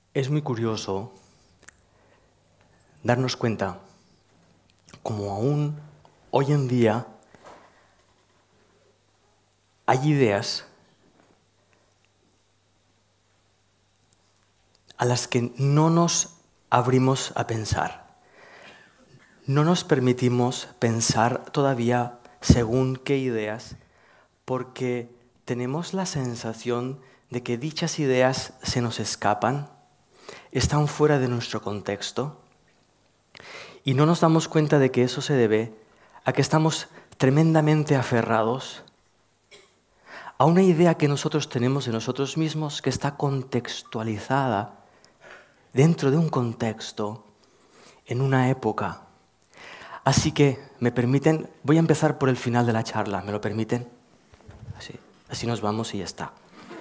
Es muy curioso darnos cuenta como aún hoy en día hay ideas a las que no nos abrimos a pensar. No nos permitimos pensar todavía según qué ideas, porque tenemos la sensación de que dichas ideas se nos escapan, están fuera de nuestro contexto, y no nos damos cuenta de que eso se debe a que estamos tremendamente aferrados a una idea que nosotros tenemos de nosotros mismos que está contextualizada dentro de un contexto, en una época. Así que, ¿me permiten? Voy a empezar por el final de la charla, ¿me lo permiten? Así nos vamos y ya está.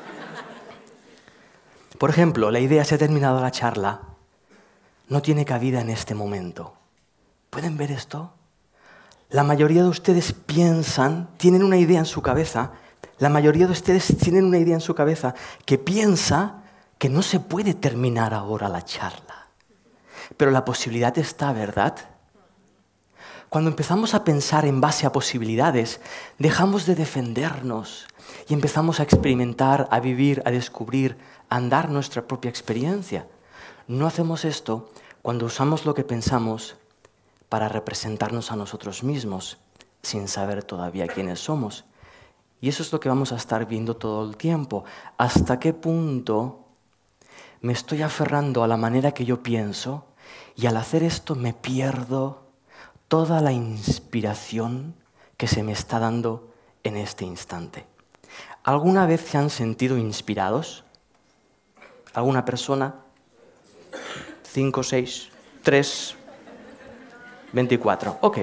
Por ejemplo, la idea, se ha terminado la charla, no tiene cabida en este momento. ¿Pueden ver esto? La mayoría de ustedes piensan, tienen una idea en su cabeza, la mayoría de ustedes tienen una idea en su cabeza que piensa que no se puede terminar ahora la charla. Pero la posibilidad está, ¿verdad? Cuando empezamos a pensar en base a posibilidades, dejamos de defendernos y empezamos a experimentar, a vivir, a descubrir, a andar nuestra propia experiencia. No hacemos esto cuando usamos lo que pensamos para representarnos a nosotros mismos, sin saber todavía quiénes somos. Y eso es lo que vamos a estar viendo todo el tiempo. ¿Hasta qué punto me estoy aferrando a la manera que yo pienso y al hacer esto me pierdo toda la inspiración que se me está dando en este instante? ¿Alguna vez se han sentido inspirados? ¿Alguna persona? 5, 6, 3, 24. Ok.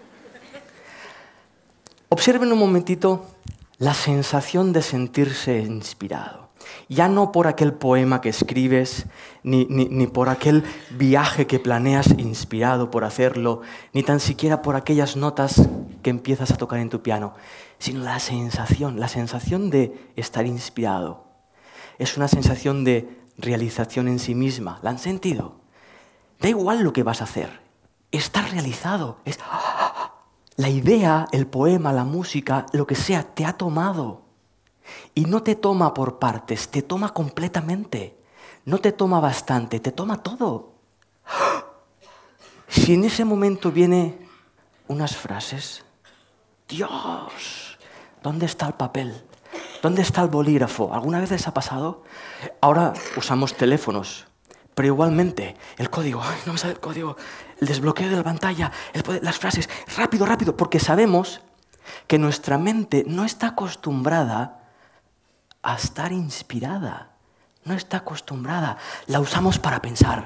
Observen un momentito la sensación de sentirse inspirado. Ya no por aquel poema que escribes, ni por aquel viaje que planeas inspirado por hacerlo, ni tan siquiera por aquellas notas que empiezas a tocar en tu piano, sino la sensación de estar inspirado. Es una sensación de realización en sí misma. ¿La han sentido? Da igual lo que vas a hacer. Estás realizado. La idea, el poema, la música, lo que sea, te ha tomado. Y no te toma por partes, te toma completamente. No te toma bastante, te toma todo. Si en ese momento vienen unas frases, Dios, ¿dónde está el papel? ¿Dónde está el bolígrafo? ¿Alguna vez les ha pasado? Ahora usamos teléfonos, pero igualmente el código, ¡ay, no me sale el código! El desbloqueo de la pantalla, las frases, rápido, rápido, porque sabemos que nuestra mente no está acostumbrada a estar inspirada. No está acostumbrada. La usamos para pensar,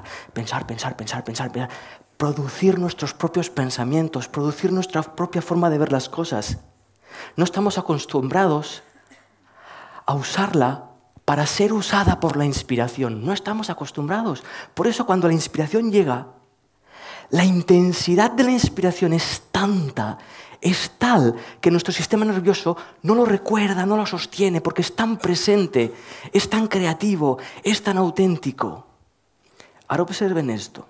producir nuestros propios pensamientos, producir nuestra propia forma de ver las cosas. No estamos acostumbrados a usarla para ser usada por la inspiración. No estamos acostumbrados. Por eso cuando la inspiración llega, la intensidad de la inspiración es tanta, es tal que nuestro sistema nervioso no lo recuerda, no lo sostiene, porque es tan presente, es tan creativo, es tan auténtico. Ahora observen esto.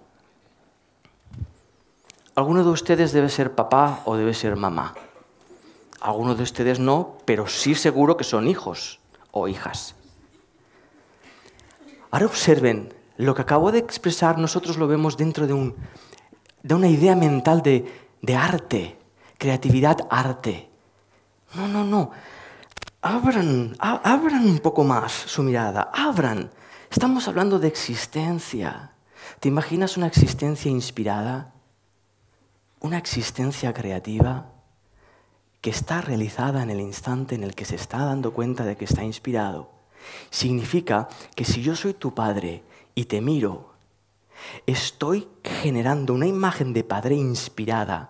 Alguno de ustedes debe ser papá o debe ser mamá. Algunos de ustedes no, pero sí seguro que son hijos o hijas. Ahora observen, lo que acabo de expresar nosotros lo vemos dentro de una idea mental de arte, creatividad, arte. No. Abran un poco más su mirada, abran. Estamos hablando de existencia. ¿Te imaginas una existencia inspirada? Una existencia creativa que está realizada en el instante en el que se está dando cuenta de que está inspirado. Significa que si yo soy tu padre y te miro, estoy generando una imagen de padre inspirada.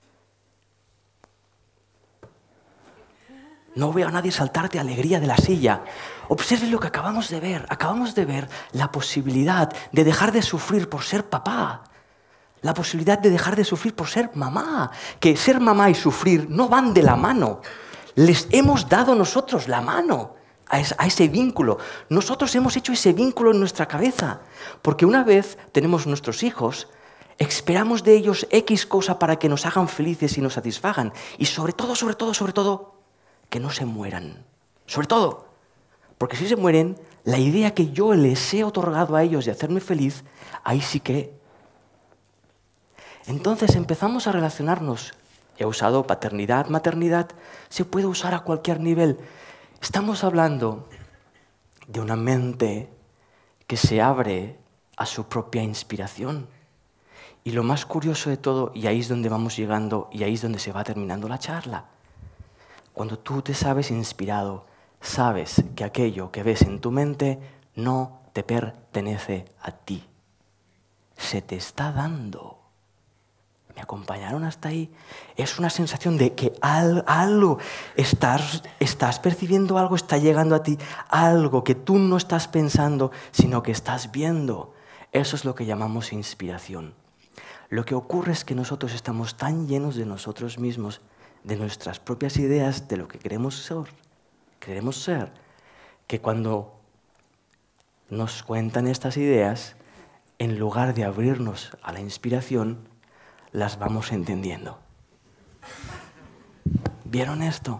No veo a nadie saltar de alegría de la silla. Observen lo que acabamos de ver. Acabamos de ver la posibilidad de dejar de sufrir por ser papá. La posibilidad de dejar de sufrir por ser mamá. Que ser mamá y sufrir no van de la mano. Les hemos dado nosotros la mano. a ese vínculo. Nosotros hemos hecho ese vínculo en nuestra cabeza, porque una vez tenemos nuestros hijos, esperamos de ellos X cosa para que nos hagan felices y nos satisfagan. Y sobre todo, que no se mueran. Sobre todo, porque si se mueren, la idea que yo les he otorgado a ellos de hacerme feliz, ahí sí que... Entonces empezamos a relacionarnos. He usado paternidad, maternidad, se puede usar a cualquier nivel. Estamos hablando de una mente que se abre a su propia inspiración. Y lo más curioso de todo, y ahí es donde vamos llegando, y ahí es donde se va terminando la charla. Cuando tú te sabes inspirado, sabes que aquello que ves en tu mente no te pertenece a ti. Se te está dando. ¿Me acompañaron hasta ahí? Es una sensación de que algo, estás percibiendo algo, está llegando a ti, algo que tú no estás pensando, sino que estás viendo. Eso es lo que llamamos inspiración. Lo que ocurre es que nosotros estamos tan llenos de nosotros mismos, de nuestras propias ideas, de lo que queremos ser, que cuando nos cuentan estas ideas, en lugar de abrirnos a la inspiración, las vamos entendiendo. ¿Vieron esto?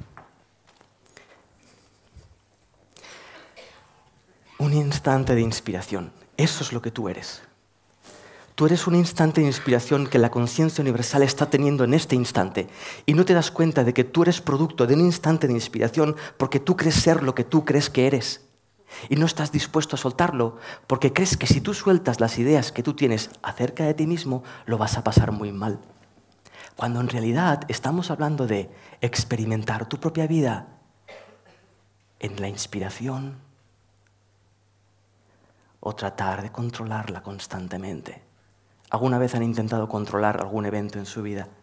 Un instante de inspiración. Eso es lo que tú eres. Tú eres un instante de inspiración que la conciencia universal está teniendo en este instante. Y no te das cuenta de que tú eres producto de un instante de inspiración porque tú crees ser lo que tú crees que eres. Y no estás dispuesto a soltarlo porque crees que si tú sueltas las ideas que tú tienes acerca de ti mismo, lo vas a pasar muy mal. Cuando en realidad estamos hablando de experimentar tu propia vida en la inspiración o tratar de controlarla constantemente. ¿Alguna vez han intentado controlar algún evento en su vida?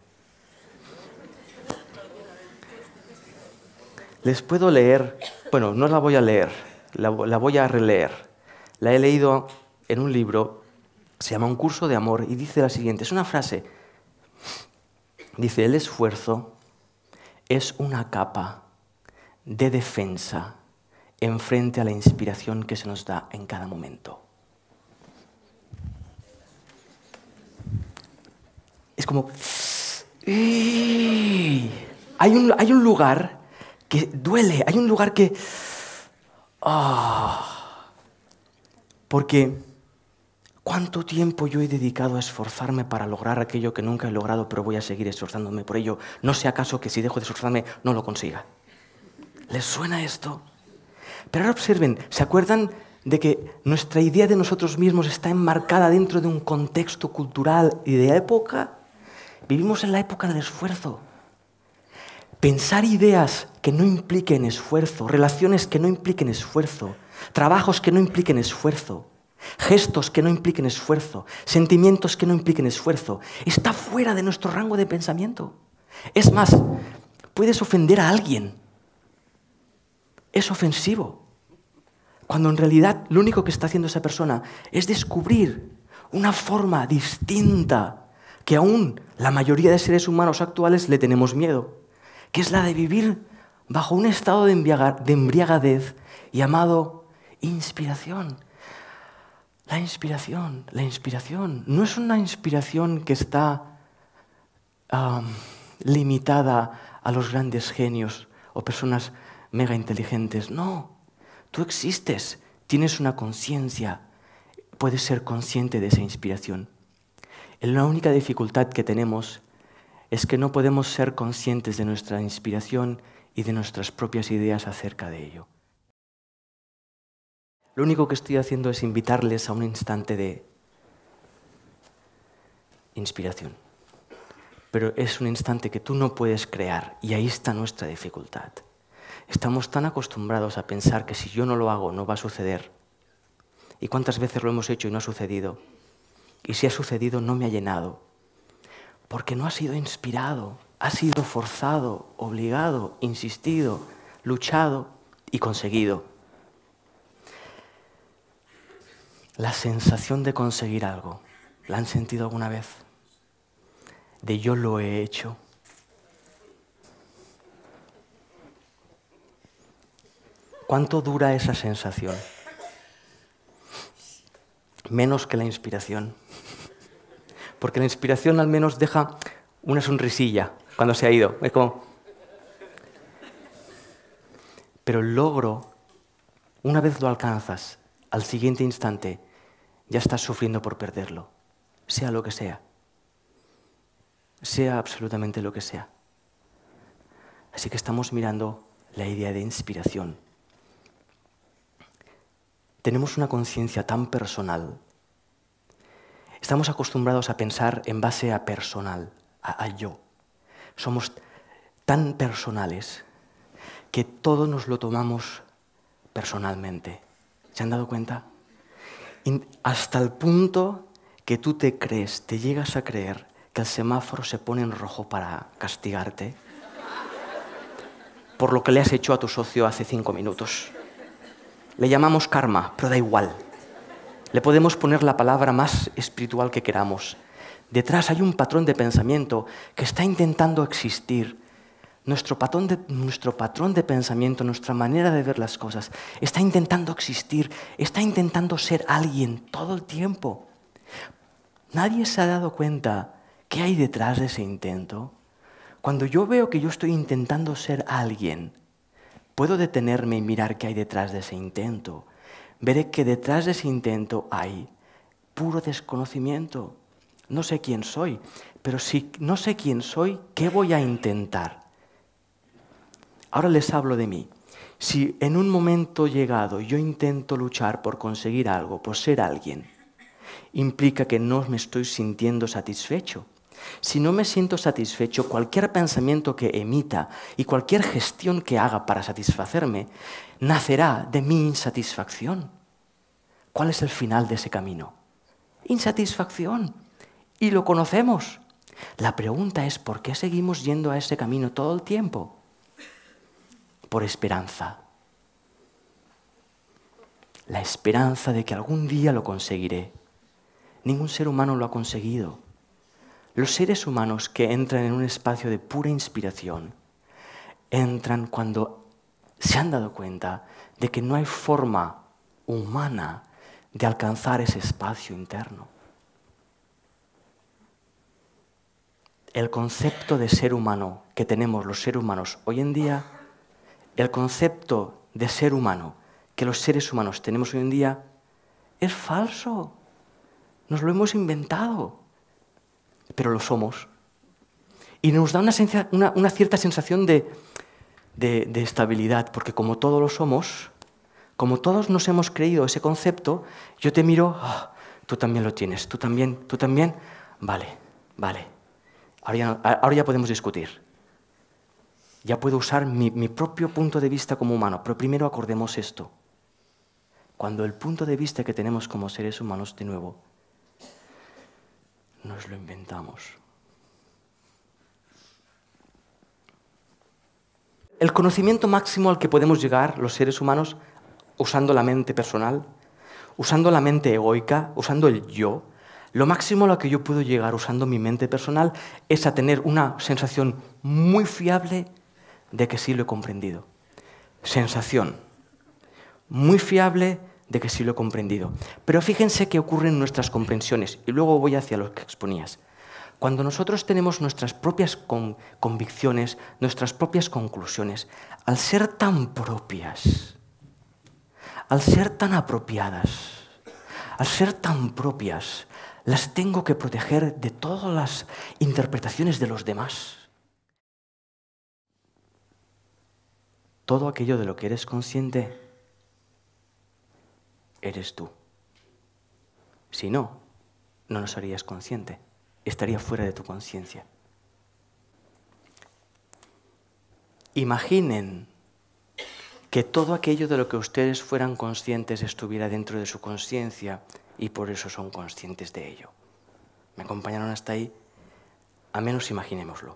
Les puedo leer, bueno, no la voy a leer, la voy a releer. La he leído en un libro, se llama Un curso de amor, y dice la siguiente, es una frase. Dice, el esfuerzo es una capa de defensa en frente a la inspiración que se nos da en cada momento. Es como... Hay un lugar que duele, hay un lugar que... Porque ¿cuánto tiempo yo he dedicado a esforzarme para lograr aquello que nunca he logrado, pero voy a seguir esforzándome por ello? No sea acaso que si dejo de esforzarme no lo consiga. ¿Les suena esto? Pero ahora observen, ¿se acuerdan de que nuestra idea de nosotros mismos está enmarcada dentro de un contexto cultural y de época? Vivimos en la época del esfuerzo. Pensar ideas que no impliquen esfuerzo, relaciones que no impliquen esfuerzo, trabajos que no impliquen esfuerzo, gestos que no impliquen esfuerzo, sentimientos que no impliquen esfuerzo, está fuera de nuestro rango de pensamiento. Es más, puedes ofender a alguien. Es ofensivo. Cuando en realidad lo único que está haciendo esa persona es descubrir una forma distinta que aún la mayoría de seres humanos actuales le tenemos miedo, que es la de vivir bajo un estado de embriagadez llamado inspiración. La inspiración no es una inspiración que está limitada a los grandes genios o personas mega inteligentes. No, tú existes, tienes una conciencia, puedes ser consciente de esa inspiración. La única dificultad que tenemos es que no podemos ser conscientes de nuestra inspiración y de nuestras propias ideas acerca de ello. Lo único que estoy haciendo es invitarles a un instante de inspiración. Pero es un instante que tú no puedes crear y ahí está nuestra dificultad. Estamos tan acostumbrados a pensar que si yo no lo hago no va a suceder. ¿Y cuántas veces lo hemos hecho y no ha sucedido? Y si ha sucedido no me ha llenado. Porque no ha sido inspirado, ha sido forzado, obligado, insistido, luchado y conseguido. La sensación de conseguir algo, ¿la han sentido alguna vez? De yo lo he hecho. ¿Cuánto dura esa sensación? Menos que la inspiración. Porque la inspiración al menos deja una sonrisilla cuando se ha ido. Es como... Pero el logro, una vez lo alcanzas, al siguiente instante ya estás sufriendo por perderlo, sea lo que sea. Sea absolutamente lo que sea. Así que estamos mirando la idea de inspiración. Tenemos una conciencia tan personal. Estamos acostumbrados a pensar en base a personal, a yo. Somos tan personales que todo nos lo tomamos personalmente. ¿Se han dado cuenta? Hasta el punto que tú te llegas a creer que el semáforo se pone en rojo para castigarte por lo que le has hecho a tu socio hace 5 minutos. Le llamamos karma, pero da igual. Le podemos poner la palabra más espiritual que queramos. Detrás hay un patrón de pensamiento que está intentando existir. Nuestro patrón de pensamiento, nuestra manera de ver las cosas, está intentando existir, está intentando ser alguien todo el tiempo. Nadie se ha dado cuenta qué hay detrás de ese intento. Cuando yo veo que yo estoy intentando ser alguien, puedo detenerme y mirar qué hay detrás de ese intento. Veré que detrás de ese intento hay puro desconocimiento. No sé quién soy, pero si no sé quién soy, ¿qué voy a intentar? Ahora les hablo de mí. Si en un momento llegado yo intento luchar por conseguir algo, por ser alguien, implica que no me estoy sintiendo satisfecho. Si no me siento satisfecho, cualquier pensamiento que emita y cualquier gestión que haga para satisfacerme nacerá de mi insatisfacción. ¿Cuál es el final de ese camino? Insatisfacción. Y lo conocemos. La pregunta es, ¿por qué seguimos yendo a ese camino todo el tiempo? Por esperanza. La esperanza de que algún día lo conseguiré. Ningún ser humano lo ha conseguido. Los seres humanos que entran en un espacio de pura inspiración entran cuando se han dado cuenta de que no hay forma humana de alcanzar ese espacio interno. El concepto de ser humano que tenemos los seres humanos hoy en día, el concepto de ser humano que los seres humanos tenemos hoy en día es falso. Nos lo hemos inventado, pero lo somos. Y nos da una cierta sensación de estabilidad, porque como todos lo somos, como todos nos hemos creído ese concepto, yo te miro, oh, tú también lo tienes, tú también, vale. Ahora ya podemos discutir. Ya puedo usar mi propio punto de vista como humano, pero primero acordemos esto. Cuando el punto de vista que tenemos como seres humanos, de nuevo, nos lo inventamos. El conocimiento máximo al que podemos llegar los seres humanos, usando la mente personal, usando la mente egoica, usando el yo, lo máximo a lo que yo puedo llegar usando mi mente personal es a tener una sensación muy fiable de que sí lo he comprendido. Sensación muy fiable de que sí lo he comprendido. Pero fíjense qué ocurre en nuestras comprensiones, y luego voy hacia lo que exponías. Cuando nosotros tenemos nuestras propias convicciones, nuestras propias conclusiones, al ser tan propias, al ser tan apropiadas, al ser tan propias, las tengo que proteger de todas las interpretaciones de los demás. Todo aquello de lo que eres consciente, eres tú. Si no, no nos harías consciente. Estaría fuera de tu conciencia. Imaginen que todo aquello de lo que ustedes fueran conscientes estuviera dentro de su conciencia y por eso son conscientes de ello. ¿Me acompañaron hasta ahí? A menos imaginémoslo.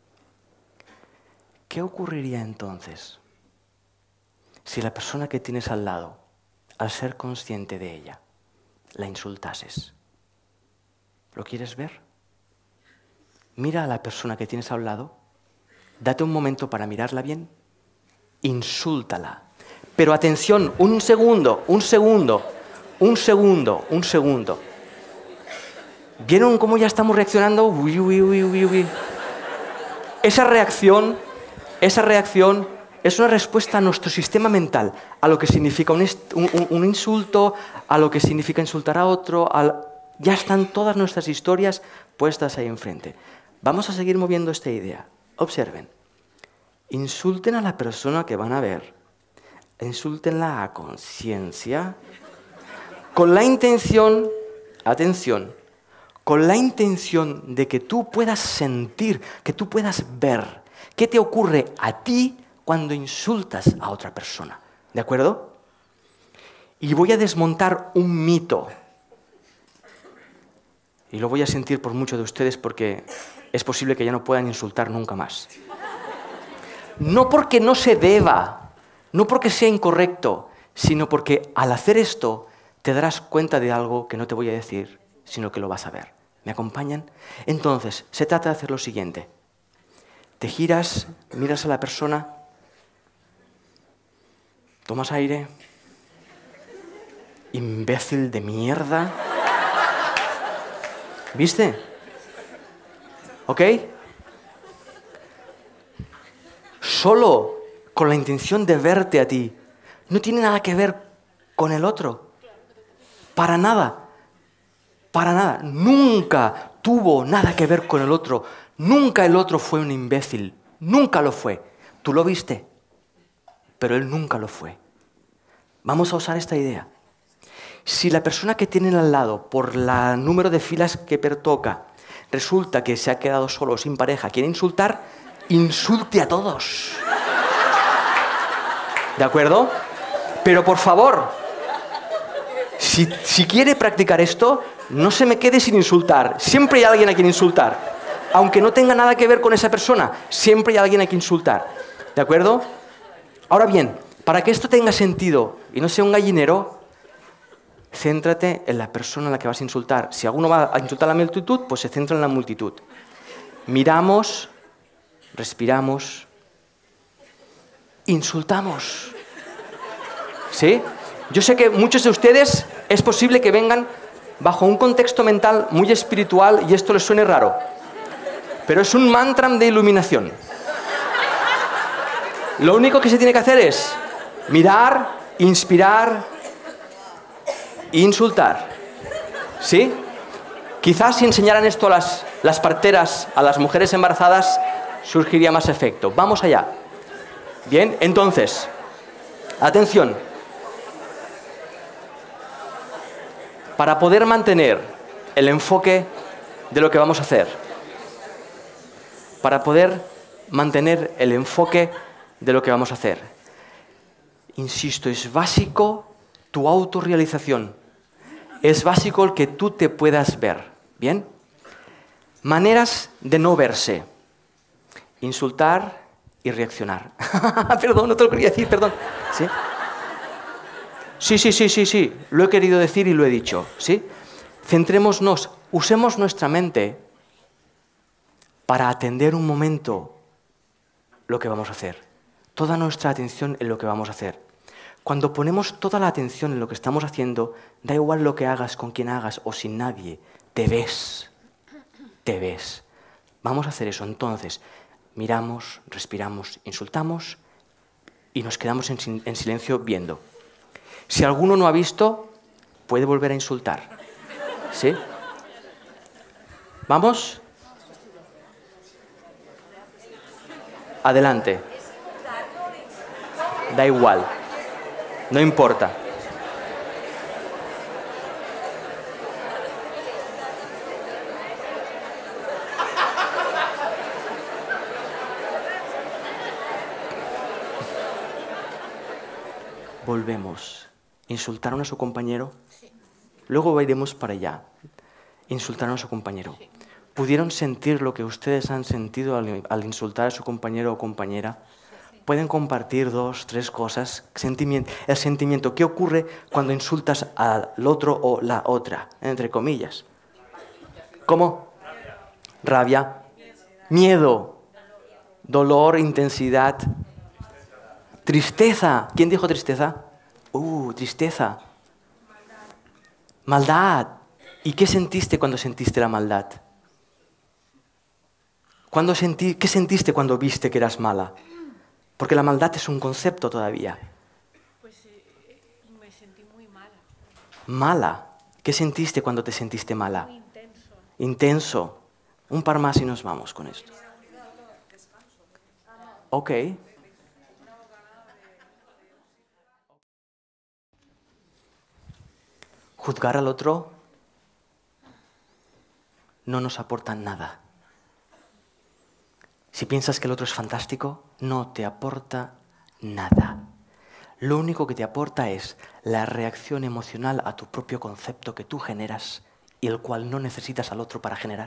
¿Qué ocurriría entonces si la persona que tienes al lado, al ser consciente de ella, la insultases? ¿Lo quieres ver? Mira a la persona que tienes al lado, date un momento para mirarla bien, insúltala, Pero atención, un segundo. ¿Vieron cómo ya estamos reaccionando? Uy, uy, uy, uy, uy. Esa reacción es una respuesta a nuestro sistema mental, a lo que significa un insulto, a lo que significa insultar a otro. Ya están todas nuestras historias puestas ahí enfrente. Vamos a seguir moviendo esta idea. Observen. Insulten a la persona que van a ver. Insúltenla a conciencia. Con la intención, atención, con la intención de que tú puedas sentir, que tú puedas ver qué te ocurre a ti cuando insultas a otra persona. ¿De acuerdo? Y voy a desmontar un mito. Y lo voy a sentir por muchos de ustedes porque es posible que ya no puedan insultar nunca más. No porque no se deba, no porque sea incorrecto, sino porque al hacer esto te darás cuenta de algo que no te voy a decir, sino que lo vas a ver. ¿Me acompañan? Entonces, se trata de hacer lo siguiente. Te giras, miras a la persona, tomas aire, imbécil de mierda. ¿Viste? ¿Ok? Solo con la intención de verte a ti. No tiene nada que ver con el otro. Para nada. Para nada. Nunca tuvo nada que ver con el otro. Nunca el otro fue un imbécil. Nunca lo fue. Tú lo viste, pero él nunca lo fue. Vamos a usar esta idea. Si la persona que tienen al lado, por el número de filas que pertoca, resulta que se ha quedado solo, sin pareja, quiere insultar, insulte a todos. ¿De acuerdo? Pero por favor, si quiere practicar esto, no se me quede sin insultar. Siempre hay alguien a quien insultar. Aunque no tenga nada que ver con esa persona, siempre hay alguien a quien insultar. ¿De acuerdo? Ahora bien, para que esto tenga sentido y no sea un gallinero, céntrate en la persona a la que vas a insultar. Si alguno va a insultar a la multitud, pues se centra en la multitud. Miramos, respiramos, insultamos. ¿Sí? Yo sé que muchos de ustedes es posible que vengan bajo un contexto mental muy espiritual y esto les suene raro. Pero es un mantra de iluminación. Lo único que se tiene que hacer es mirar, inspirar, insultar. ¿Sí? Quizás si enseñaran esto a las parteras, a las mujeres embarazadas, surgiría más efecto. Vamos allá. Bien, entonces, atención. Para poder mantener el enfoque de lo que vamos a hacer, insisto, es básico tu autorrealización. Es básico el que tú te puedas ver. ¿Bien? Maneras de no verse. Insultar y reaccionar. Perdón, no te lo quería decir, perdón. ¿Sí? Sí. Lo he querido decir y lo he dicho. ¿Sí? Centrémonos, usemos nuestra mente para atender un momento lo que vamos a hacer. Toda nuestra atención en lo que vamos a hacer. Cuando ponemos toda la atención en lo que estamos haciendo, da igual lo que hagas, con quien hagas o sin nadie, te ves. Te ves. Vamos a hacer eso. Entonces, miramos, respiramos, insultamos y nos quedamos en silencio viendo. Si alguno no ha visto, puede volver a insultar. ¿Sí? ¿Vamos? Adelante. Da igual. No importa. Volvemos. ¿Insultaron a su compañero? Sí. Luego iremos para allá. Insultaron a su compañero. Sí. ¿Pudieron sentir lo que ustedes han sentido al insultar a su compañero o compañera? Sí. Pueden compartir 2, 3 cosas. El sentimiento. ¿Qué ocurre cuando insultas al otro o la otra? Entre comillas. ¿Cómo? Rabia. Miedo. Dolor, intensidad. Tristeza. ¿Quién dijo tristeza? Tristeza. Maldad. ¿Y qué sentiste cuando sentiste la maldad? ¿Qué sentiste cuando viste que eras mala? Porque la maldad es un concepto todavía. Pues me sentí muy mala. Mala. ¿Qué sentiste cuando te sentiste mala? Muy intenso. Intenso. Un par más y nos vamos con esto. Ok. Juzgar al otro no nos aporta nada. Si piensas que el otro es fantástico, no te aporta nada. Lo único que te aporta es la reacción emocional a tu propio concepto que tú generas y el cual no necesitas al otro para generar.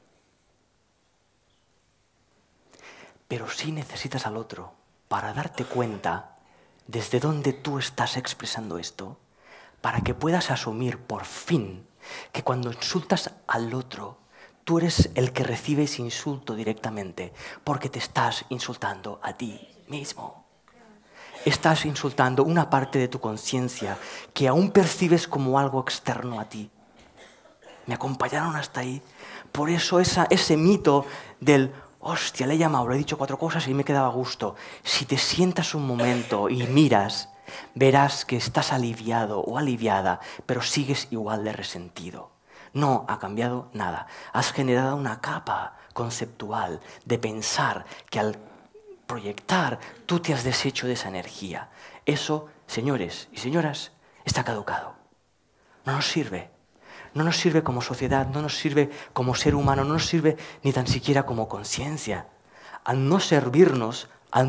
Pero sí necesitas al otro para darte cuenta desde dónde tú estás expresando esto, para que puedas asumir por fin que cuando insultas al otro, tú eres el que recibe ese insulto directamente, porque te estás insultando a ti mismo. Estás insultando una parte de tu conciencia que aún percibes como algo externo a ti. ¿Me acompañaron hasta ahí? Por eso ese mito del, hostia, le he llamado, le he dicho 4 cosas y me quedaba a gusto. Si te sientas un momento y miras, verás que estás aliviado o aliviada, pero sigues igual de resentido. No ha cambiado nada. Has generado una capa conceptual de pensar que al proyectar tú te has deshecho de esa energía. Eso, señores y señoras, está caducado. No nos sirve. No nos sirve como sociedad, no nos sirve como ser humano, no nos sirve ni tan siquiera como conciencia. Al no servirnos,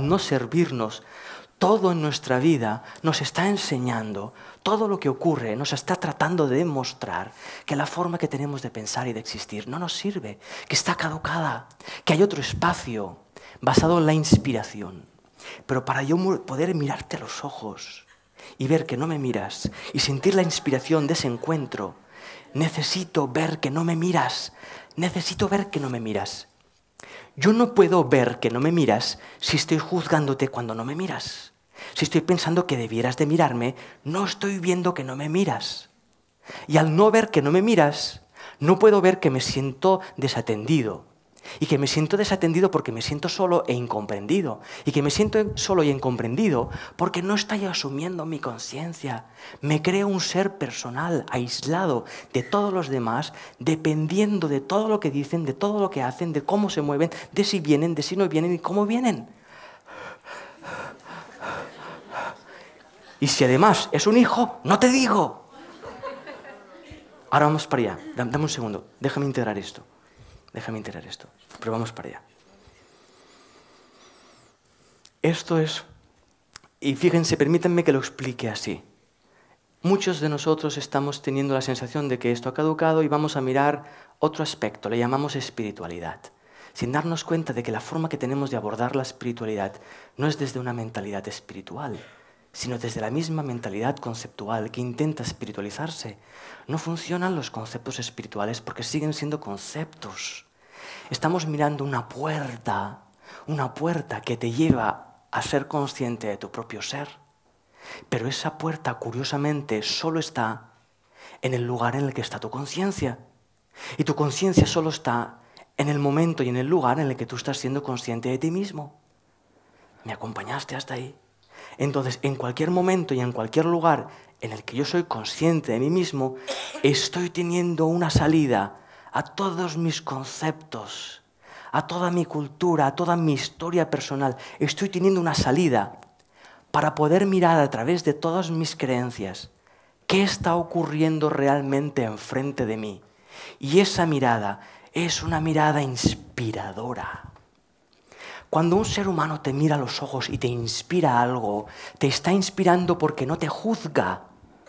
todo en nuestra vida nos está enseñando, todo lo que ocurre nos está tratando de demostrar que la forma que tenemos de pensar y de existir no nos sirve, que está caducada, que hay otro espacio basado en la inspiración. Pero para yo poder mirarte a los ojos y ver que no me miras y sentir la inspiración de ese encuentro, necesito ver que no me miras. Necesito ver que no me miras. Yo no puedo ver que no me miras si estoy juzgándote cuando no me miras. Si estoy pensando que debieras de mirarme, no estoy viendo que no me miras. Y al no ver que no me miras, no puedo ver que me siento desatendido. Y que me siento desatendido porque me siento solo e incomprendido. Y que me siento solo y incomprendido porque no estoy asumiendo mi conciencia. Me creo un ser personal, aislado de todos los demás, dependiendo de todo lo que dicen, de todo lo que hacen, de cómo se mueven, de si vienen, de si no vienen y cómo vienen. Y si además es un hijo, no te digo. Ahora vamos para allá. Dame un segundo, déjame integrar esto. Pero vamos para allá. Esto es, y fíjense, permítanme que lo explique así. Muchos de nosotros estamos teniendo la sensación de que esto ha caducado y vamos a mirar otro aspecto, le llamamos espiritualidad, sin darnos cuenta de que la forma que tenemos de abordar la espiritualidad no es desde una mentalidad espiritual, sino desde la misma mentalidad conceptual que intenta espiritualizarse. No funcionan los conceptos espirituales porque siguen siendo conceptos. Estamos mirando una puerta que te lleva a ser consciente de tu propio ser. Pero esa puerta, curiosamente, solo está en el lugar en el que está tu conciencia. Y tu conciencia solo está en el momento y en el lugar en el que tú estás siendo consciente de ti mismo. ¿Me acompañaste hasta ahí? Entonces, en cualquier momento y en cualquier lugar en el que yo soy consciente de mí mismo, estoy teniendo una salida a todos mis conceptos, a toda mi cultura, a toda mi historia personal. Estoy teniendo una salida para poder mirar a través de todas mis creencias qué está ocurriendo realmente enfrente de mí. Y esa mirada es una mirada inspiradora. Cuando un ser humano te mira a los ojos y te inspira algo, te está inspirando porque no te juzga,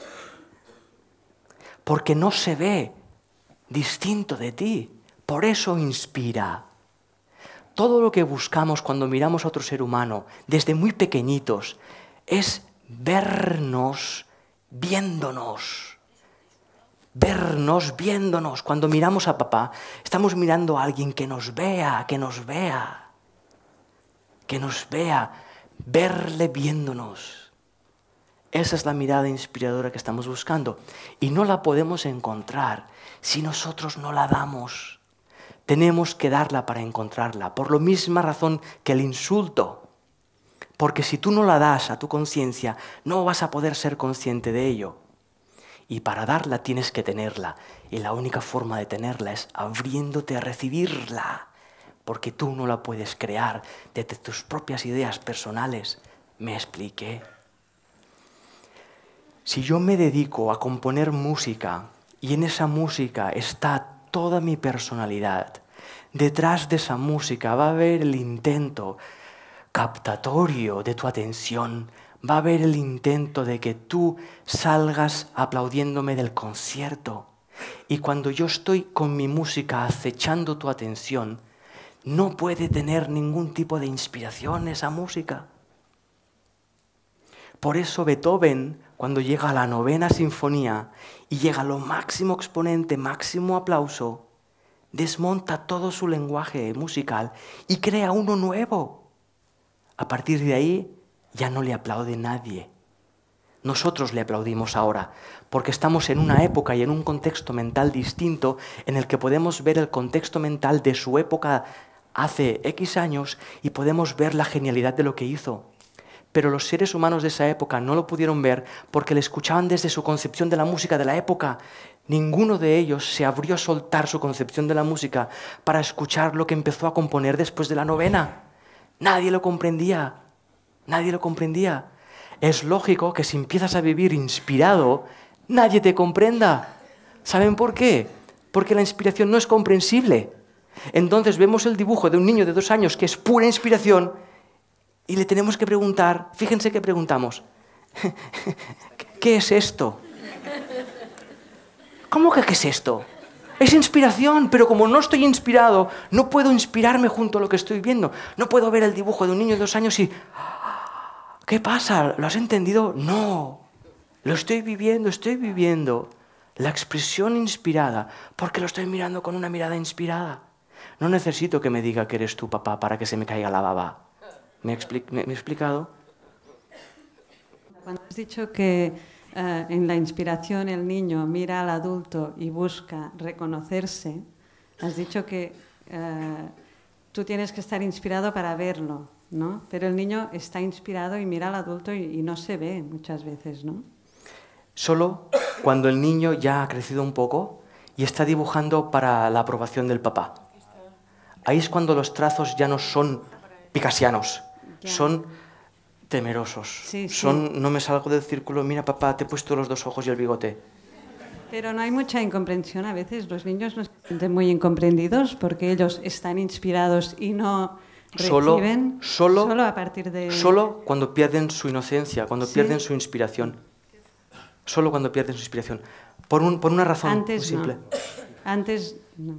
porque no se ve distinto de ti. Por eso inspira. Todo lo que buscamos cuando miramos a otro ser humano, desde muy pequeñitos, es vernos viéndonos. Vernos viéndonos. Cuando miramos a papá, estamos mirando a alguien que nos vea, que nos vea. Que nos vea. verle viéndonos. Esa es la mirada inspiradora que estamos buscando y no la podemos encontrar si nosotros no la damos. Tenemos que darla para encontrarla, por la misma razón que el insulto. Porque si tú no la das a tu conciencia, no vas a poder ser consciente de ello. Y para darla tienes que tenerla. Y la única forma de tenerla es abriéndote a recibirla. Porque tú no la puedes crear desde tus propias ideas personales. ¿Me expliqué? Si yo me dedico a componer música y en esa música está toda mi personalidad, detrás de esa música va a haber el intento captatorio de tu atención, va a haber el intento de que tú salgas aplaudiéndome del concierto. Y cuando yo estoy con mi música acechando tu atención, no puede tener ningún tipo de inspiración esa música. Por eso Beethoven, cuando llega a la 9ª sinfonía y llega a lo máximo exponente, máximo aplauso, desmonta todo su lenguaje musical y crea uno nuevo. A partir de ahí ya no le aplaude nadie. Nosotros le aplaudimos ahora, porque estamos en una época y en un contexto mental distinto en el que podemos ver el contexto mental de su época hace X años y podemos ver la genialidad de lo que hizo. Pero los seres humanos de esa época no lo pudieron ver porque le escuchaban desde su concepción de la música de la época. Ninguno de ellos se abrió a soltar su concepción de la música para escuchar lo que empezó a componer después de la 9ª. Nadie lo comprendía. Nadie lo comprendía. Es lógico que si empiezas a vivir inspirado, nadie te comprenda. ¿Saben por qué? Porque la inspiración no es comprensible. Entonces vemos el dibujo de un niño de 2 años que es pura inspiración y le tenemos que preguntar, fíjense que preguntamos, ¿qué es esto? ¿Cómo que qué es esto? Es inspiración, pero como no estoy inspirado, no puedo inspirarme junto a lo que estoy viendo. No puedo ver el dibujo de un niño de 2 años y... ¿Qué pasa? ¿Lo has entendido? No. Lo estoy viviendo la expresión inspirada porque lo estoy mirando con una mirada inspirada. No necesito que me diga que eres tu papá para que se me caiga la baba. ¿Me he explicado? Cuando has dicho que en la inspiración el niño mira al adulto y busca reconocerse, has dicho que tú tienes que estar inspirado para verlo, ¿no? Pero el niño está inspirado y mira al adulto y no se ve muchas veces, ¿no? Solo cuando el niño ya ha crecido un poco y está dibujando para la aprobación del papá. Ahí es cuando los trazos ya no son picasianos, son temerosos. Sí, sí. Son, no me salgo del círculo, mira papá, te he puesto los 2 ojos y el bigote. Pero no hay mucha incomprensión a veces. Los niños no se sienten muy incomprendidos porque ellos están inspirados y no reciben. Solo a partir de... Solo cuando pierden su inocencia, cuando pierden su inspiración. Solo cuando pierden su inspiración. Por una razón muy simple. Antes no.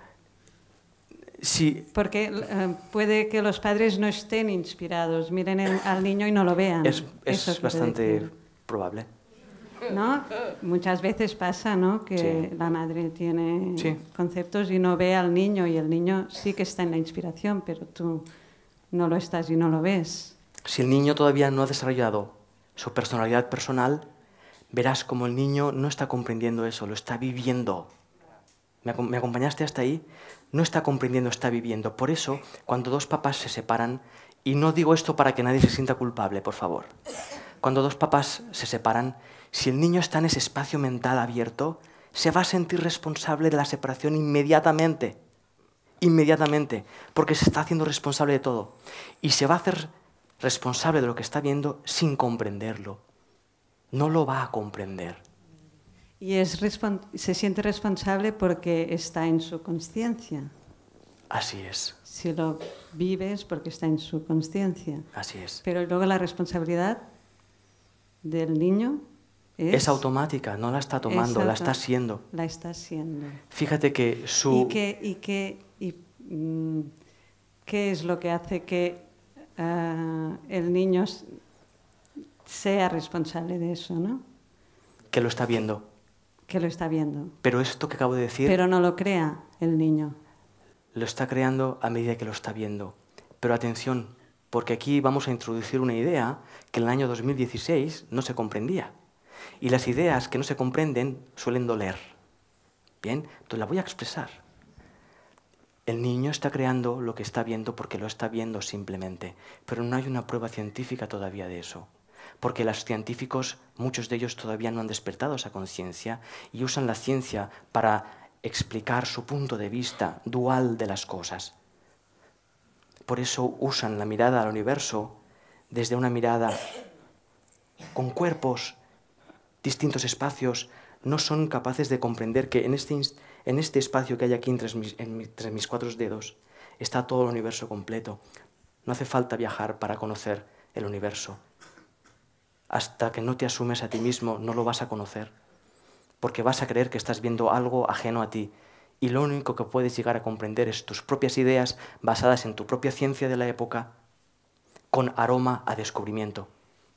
Sí. Porque puede que los padres no estén inspirados, miren al niño y no lo vean. Es bastante probable. ¿No? Muchas veces pasa, ¿no? Que la madre tiene conceptos y no ve al niño y el niño sí que está en la inspiración, pero tú no lo estás y no lo ves. Si el niño todavía no ha desarrollado su personalidad personal, verás como el niño no está comprendiendo eso, lo está viviendo. ¿Me acompañaste hasta ahí? No está comprendiendo, está viviendo. Por eso, cuando 2 papás se separan, y no digo esto para que nadie se sienta culpable, por favor. Cuando 2 papás se separan, si el niño está en ese espacio mental abierto, se va a sentir responsable de la separación inmediatamente. Inmediatamente, porque se está haciendo responsable de todo. Y se va a hacer responsable de lo que está viendo sin comprenderlo. No lo va a comprender. Y se siente responsable porque está en su consciencia. Así es. Si lo vives porque está en su consciencia. Así es. Pero luego la responsabilidad del niño es automática, no la está tomando, la está siendo. La está siendo. Fíjate que su... ¿Qué es lo que hace que el niño sea responsable de eso, ¿no? Que lo está viendo. Que lo está viendo. Pero esto que acabo de decir... Pero no lo crea el niño. Lo está creando a medida que lo está viendo. Pero atención, porque aquí vamos a introducir una idea que en el año 2016 no se comprendía. Y las ideas que no se comprenden suelen doler. Bien, entonces la voy a expresar. El niño está creando lo que está viendo porque lo está viendo simplemente, pero no hay una prueba científica todavía de eso. Porque los científicos, muchos de ellos todavía no han despertado esa conciencia y usan la ciencia para explicar su punto de vista dual de las cosas. Por eso usan la mirada al universo desde una mirada con cuerpos, distintos espacios. No son capaces de comprender que en este espacio que hay aquí entre mis 4 dedos está todo el universo completo. No hace falta viajar para conocer el universo. Hasta que no te asumes a ti mismo, no lo vas a conocer, porque vas a creer que estás viendo algo ajeno a ti, y lo único que puedes llegar a comprender es tus propias ideas basadas en tu propia ciencia de la época, con aroma a descubrimiento.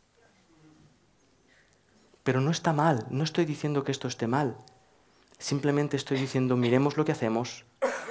Pero no está mal, no estoy diciendo que esto esté mal, simplemente estoy diciendo miremos lo que hacemos,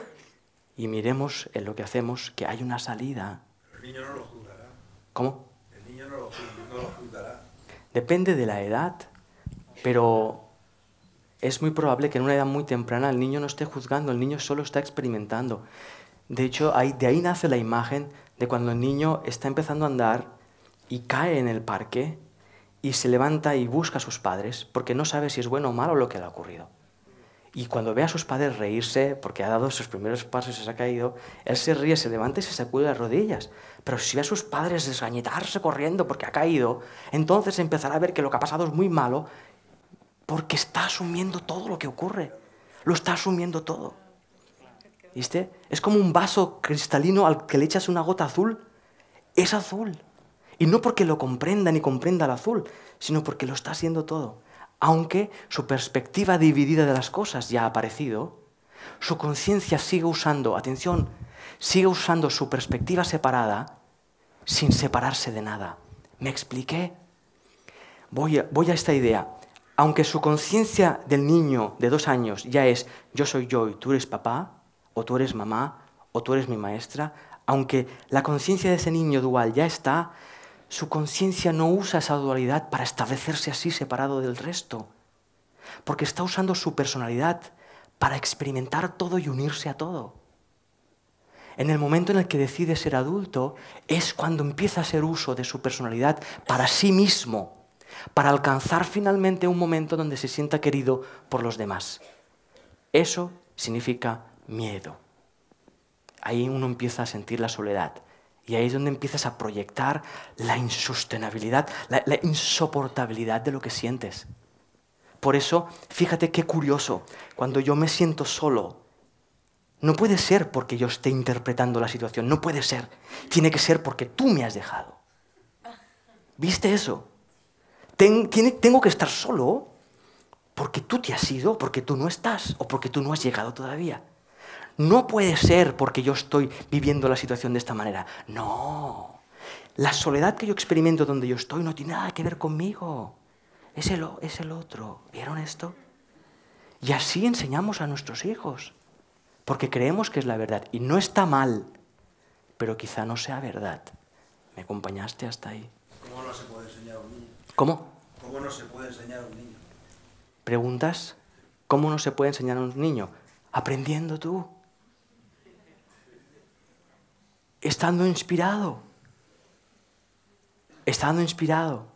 y miremos en lo que hacemos que hay una salida. El niño no lo juzgará. ¿Cómo? El niño no lo juzgará. Depende de la edad, pero es muy probable que en una edad muy temprana el niño no esté juzgando, el niño solo está experimentando. De hecho, de ahí nace la imagen de cuando el niño está empezando a andar y cae en el parque y se levanta y busca a sus padres porque no sabe si es bueno o malo lo que le ha ocurrido. Y cuando ve a sus padres reírse, porque ha dado sus primeros pasos y se ha caído, él se ríe, se levanta y se sacude las rodillas. Pero si ve a sus padres desgañitarse corriendo porque ha caído, entonces empezará a ver que lo que ha pasado es muy malo porque está asumiendo todo lo que ocurre. Lo está asumiendo todo. ¿Viste? Es como un vaso cristalino al que le echas una gota azul. Es azul. Y no porque lo comprenda ni comprenda el azul, sino porque lo está haciendo todo. Aunque su perspectiva dividida de las cosas ya ha aparecido, su conciencia sigue usando, atención, sigue usando su perspectiva separada sin separarse de nada. ¿Me expliqué? Voy a esta idea. Aunque su conciencia del niño de 2 años ya es yo soy yo y tú eres papá, o tú eres mamá, o tú eres mi maestra, aunque la conciencia de ese niño dual ya está, su conciencia no usa esa dualidad para establecerse así separado del resto, porque está usando su personalidad para experimentar todo y unirse a todo. En el momento en el que decide ser adulto es cuando empieza a hacer uso de su personalidad para sí mismo, para alcanzar finalmente un momento donde se sienta querido por los demás. Eso significa miedo. Ahí uno empieza a sentir la soledad. Y ahí es donde empiezas a proyectar la insostenibilidad, la insoportabilidad de lo que sientes. Por eso, fíjate qué curioso, cuando yo me siento solo, no puede ser porque yo esté interpretando la situación, no puede ser. Tiene que ser porque tú me has dejado. ¿Viste eso? Tengo que estar solo porque tú te has ido, porque tú no estás o porque tú no has llegado todavía. No puede ser porque yo estoy viviendo la situación de esta manera. No. La soledad que yo experimento donde yo estoy no tiene nada que ver conmigo. Es el otro. ¿Vieron esto? Y así enseñamos a nuestros hijos. Porque creemos que es la verdad. Y no está mal. Pero quizá no sea verdad. ¿Me acompañaste hasta ahí? ¿Cómo no se puede enseñar a un niño? ¿Cómo? ¿Cómo no se puede enseñar a un niño? ¿Preguntas? ¿Cómo no se puede enseñar a un niño? Aprendiendo tú. Estando inspirado. Estando inspirado.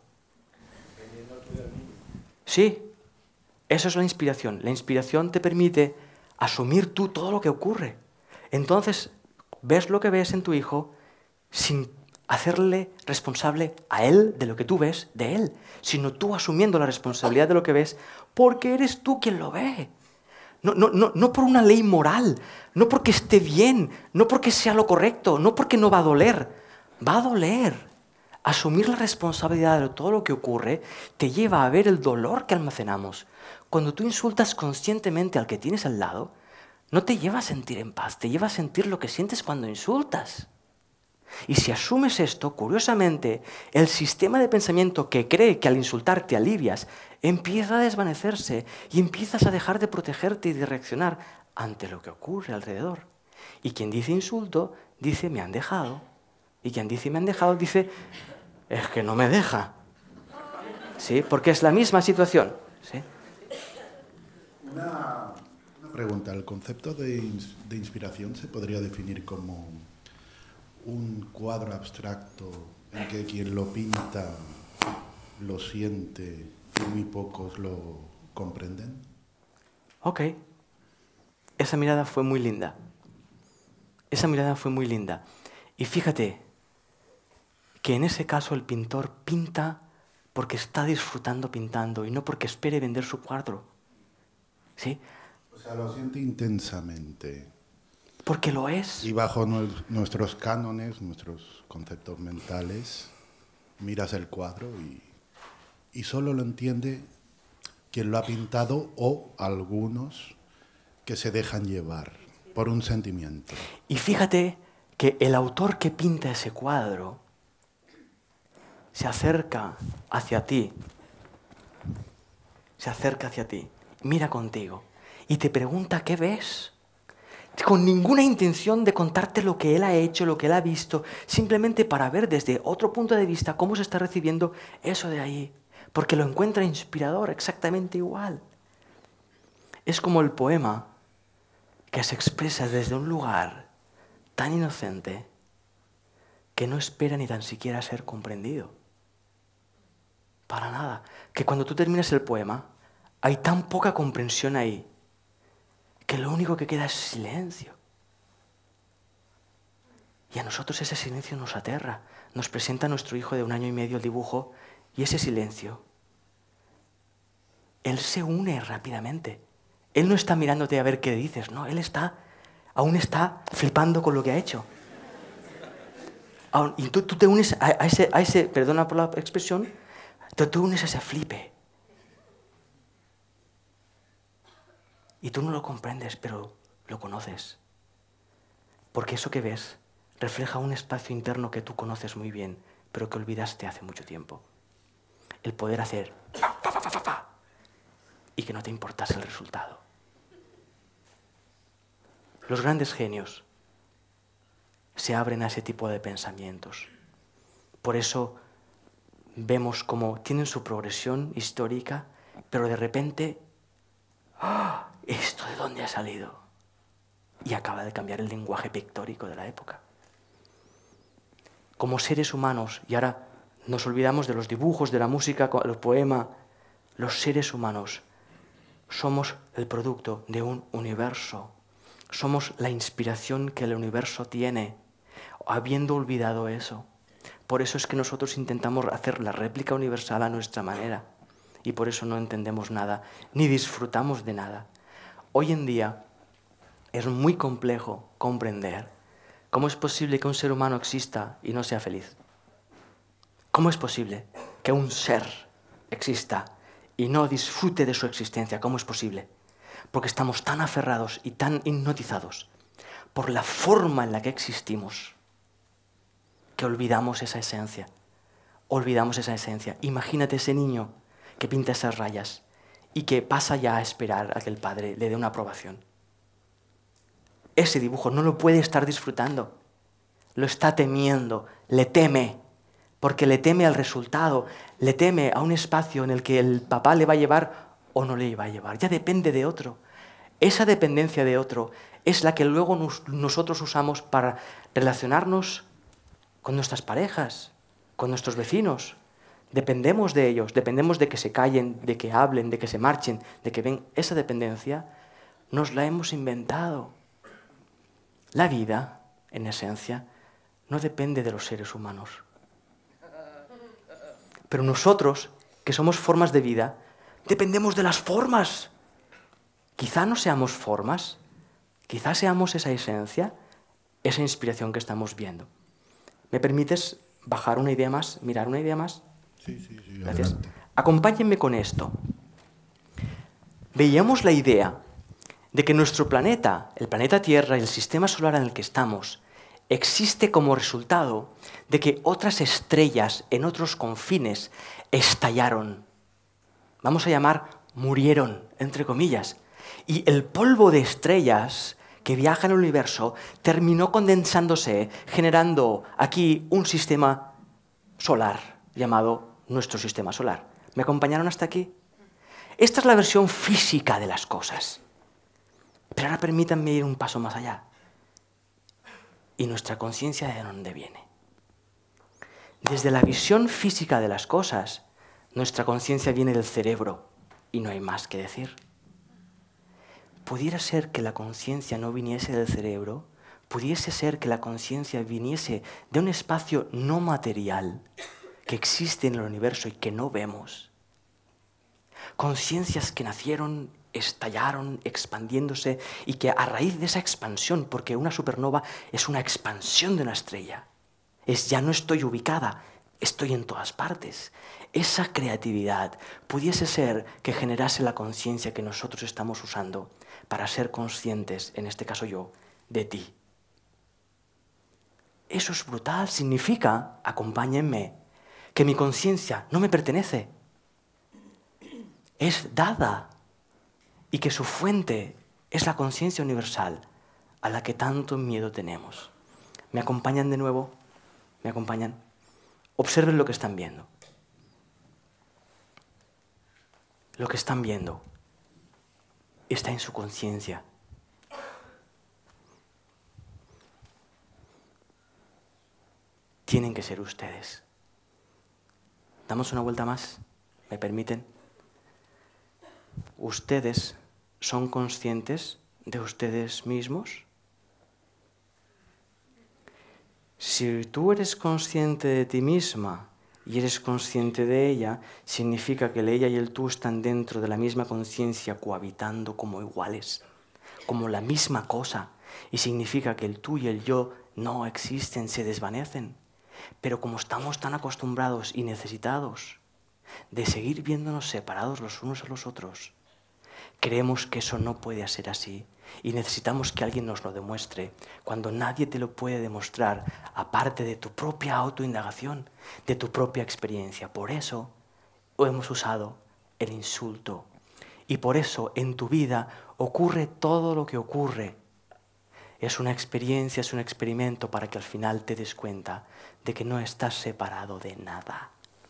Sí, eso es la inspiración. La inspiración te permite asumir tú todo lo que ocurre. Entonces, ves lo que ves en tu hijo sin hacerle responsable a él de lo que tú ves de él, sino tú asumiendo la responsabilidad de lo que ves porque eres tú quien lo ve. No por una ley moral, no porque esté bien, no porque sea lo correcto, no porque no va a doler. Va a doler. Asumir la responsabilidad de todo lo que ocurre te lleva a ver el dolor que almacenamos. Cuando tú insultas conscientemente al que tienes al lado, no te lleva a sentir en paz, te lleva a sentir lo que sientes cuando insultas. Y si asumes esto, curiosamente, el sistema de pensamiento que cree que al insultar te alivias, empieza a desvanecerse y empiezas a dejar de protegerte y de reaccionar ante lo que ocurre alrededor. Y quien dice insulto, dice me han dejado, Y quien dice me han dejado, dice, es que no me deja. ¿Sí? Porque es la misma situación. ¿Sí? Una pregunta. ¿El concepto de inspiración se podría definir como un cuadro abstracto en que quien lo pinta lo siente y muy pocos lo comprenden? Ok. Esa mirada fue muy linda. Esa mirada fue muy linda. Y fíjate que en ese caso el pintor pinta porque está disfrutando pintando y no porque espere vender su cuadro. ¿Sí? O sea, lo siente intensamente. Porque lo es. Y bajo nuestros cánones, nuestros conceptos mentales, miras el cuadro y solo lo entiende quien lo ha pintado o algunos que se dejan llevar por un sentimiento. Y fíjate que el autor que pinta ese cuadro se acerca hacia ti, mira contigo y te pregunta qué ves, con ninguna intención de contarte lo que él ha hecho, lo que él ha visto, simplemente para ver desde otro punto de vista cómo se está recibiendo eso de ahí, porque lo encuentra inspirador exactamente igual. Es como el poema que se expresa desde un lugar tan inocente que no espera ni tan siquiera ser comprendido. Para nada. Que cuando tú terminas el poema, hay tan poca comprensión ahí que lo único que queda es silencio. Y a nosotros ese silencio nos aterra. Nos presenta a nuestro hijo de 1 año y medio el dibujo y ese silencio, él se une rápidamente. Él no está mirándote a ver qué dices, no, él aún está flipando con lo que ha hecho. Y tú te unes a ese, perdona por la expresión, tú unes a ese flipe. Y tú no lo comprendes, pero lo conoces. Porque eso que ves refleja un espacio interno que tú conoces muy bien, pero que olvidaste hace mucho tiempo. El poder hacer y que no te importase el resultado. Los grandes genios se abren a ese tipo de pensamientos. Por eso vemos cómo tienen su progresión histórica, pero de repente, ¡oh! ¿Esto de dónde ha salido? Y acaba de cambiar el lenguaje pictórico de la época. Como seres humanos, y ahora nos olvidamos de los dibujos, de la música, el poema, los seres humanos somos el producto de un universo. Somos la inspiración que el universo tiene, habiendo olvidado eso. Por eso es que nosotros intentamos hacer la réplica universal a nuestra manera. Y por eso no entendemos nada, ni disfrutamos de nada. Hoy en día es muy complejo comprender cómo es posible que un ser humano exista y no sea feliz. ¿Cómo es posible que un ser exista y no disfrute de su existencia? ¿Cómo es posible? Porque estamos tan aferrados y tan hipnotizados por la forma en la que existimos que olvidamos esa esencia. Olvidamos esa esencia. Imagínate ese niño que pinta esas rayas y que pasa ya a esperar a que el padre le dé una aprobación. Ese dibujo no lo puede estar disfrutando. Lo está temiendo, le teme, porque le teme al resultado, le teme a un espacio en el que el papá le va a llevar o no le va a llevar. Ya depende de otro. Esa dependencia de otro es la que luego nosotros usamos para relacionarnos con nuestras parejas, con nuestros vecinos. Dependemos de ellos, dependemos de que se callen, de que hablen, de que se marchen, de que ven. Esa dependencia nos la hemos inventado. La vida, en esencia, no depende de los seres humanos. Pero nosotros, que somos formas de vida, dependemos de las formas. Quizá no seamos formas, quizá seamos esa esencia, esa inspiración que estamos viendo. ¿Me permites bajar una idea más, mirar una idea más? Sí, Gracias. Adelante. Acompáñenme con esto. Veíamos la idea de que nuestro planeta, el planeta Tierra y el sistema solar en el que estamos, existe como resultado de que otras estrellas en otros confines estallaron. Vamos a llamar murieron, entre comillas. Y el polvo de estrellas que viaja en el universo, terminó condensándose, generando aquí un sistema solar llamado nuestro sistema solar. ¿Me acompañaron hasta aquí? Esta es la versión física de las cosas. Pero ahora permítanme ir un paso más allá. ¿Y nuestra conciencia de dónde viene? Desde la visión física de las cosas, nuestra conciencia viene del cerebro y no hay más que decir. Pudiera ser que la conciencia no viniese del cerebro, pudiese ser que la conciencia viniese de un espacio no material que existe en el universo y que no vemos. Conciencias que nacieron, estallaron, expandiéndose y que a raíz de esa expansión, porque una supernova es una expansión de una estrella, ya no estoy ubicada, estoy en todas partes. Esa creatividad pudiese ser que generase la conciencia que nosotros estamos usando para ser conscientes, en este caso yo, de ti. Eso es brutal, significa, acompáñenme, que mi conciencia no me pertenece, es dada y que su fuente es la conciencia universal a la que tanto miedo tenemos. ¿Me acompañan de nuevo? ¿Me acompañan? Observen lo que están viendo. Lo que están viendo está en su conciencia. Tienen que ser ustedes. ¿Damos una vuelta más? ¿Me permiten? ¿Ustedes son conscientes de ustedes mismos? Si tú eres consciente de ti misma y eres consciente de ella, significa que el ella y el tú están dentro de la misma conciencia, cohabitando como iguales, como la misma cosa. Y significa que el tú y el yo no existen, se desvanecen. Pero como estamos tan acostumbrados y necesitados de seguir viéndonos separados los unos a los otros, creemos que eso no puede ser así y necesitamos que alguien nos lo demuestre, cuando nadie te lo puede demostrar aparte de tu propia autoindagación, de tu propia experiencia. Por eso hemos usado el insulto y por eso en tu vida ocurre todo lo que ocurre. Es una experiencia, es un experimento para que al final te des cuenta de que no estás separado de nada.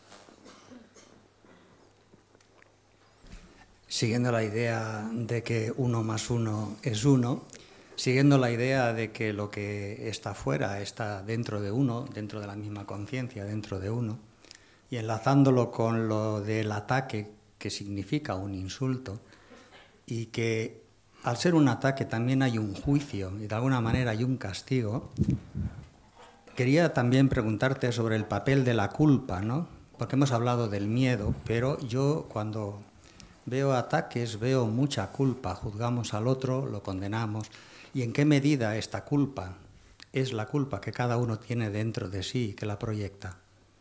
Siguiendo la idea de que 1 más 1 es 1, siguiendo la idea de que lo que está fuera está dentro de uno, dentro de la misma conciencia, dentro de uno, y enlazándolo con lo del ataque, que significa un insulto, y que al ser un ataque también hay un juicio y de alguna manera hay un castigo, quería también preguntarte sobre el papel de la culpa, ¿no? Porque hemos hablado del miedo, pero yo cuando veo ataques, veo mucha culpa, juzgamos al otro, lo condenamos. ¿Y en qué medida esta culpa es la culpa que cada uno tiene dentro de sí y que la proyecta?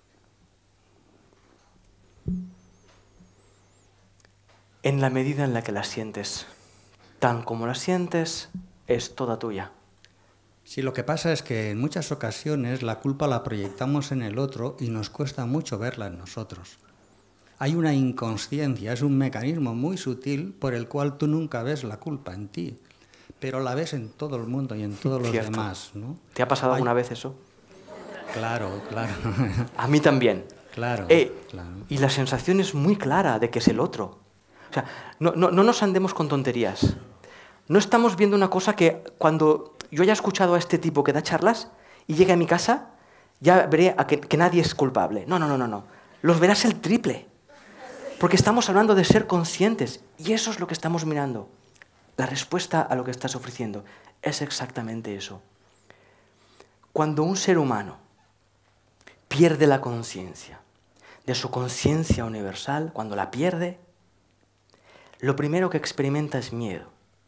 En la medida en la que la sientes, tan como la sientes, es toda tuya. Sí, lo que pasa es que en muchas ocasiones la culpa la proyectamos en el otro y nos cuesta mucho verla en nosotros. Hay una inconsciencia, es un mecanismo muy sutil por el cual tú nunca ves la culpa en ti, pero la ves en todo el mundo y en todos los demás, ¿no? ¿Te ha pasado alguna vez eso? Claro, claro. A mí también. Claro, claro. Y la sensación es muy clara de que es el otro. O sea, no nos andemos con tonterías. No estamos viendo una cosa que cuando yo haya escuchado a este tipo que da charlas y llegue a mi casa, ya veré a que nadie es culpable. No. Los verás el triple. Porque estamos hablando de ser conscientes y eso es lo que estamos mirando. La respuesta a lo que estás ofreciendo es exactamente eso. Cuando un ser humano pierde la conciencia de su conciencia universal, cuando la pierde, lo primero que experimenta es miedo.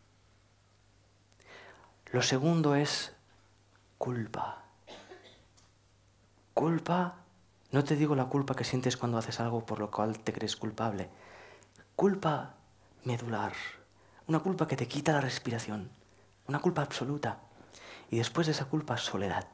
Lo segundo es culpa. Culpa. No te digo la culpa que sientes cuando haces algo por lo cual te crees culpable. Culpa medular. Una culpa que te quita la respiración. Una culpa absoluta. Y después de esa culpa, soledad.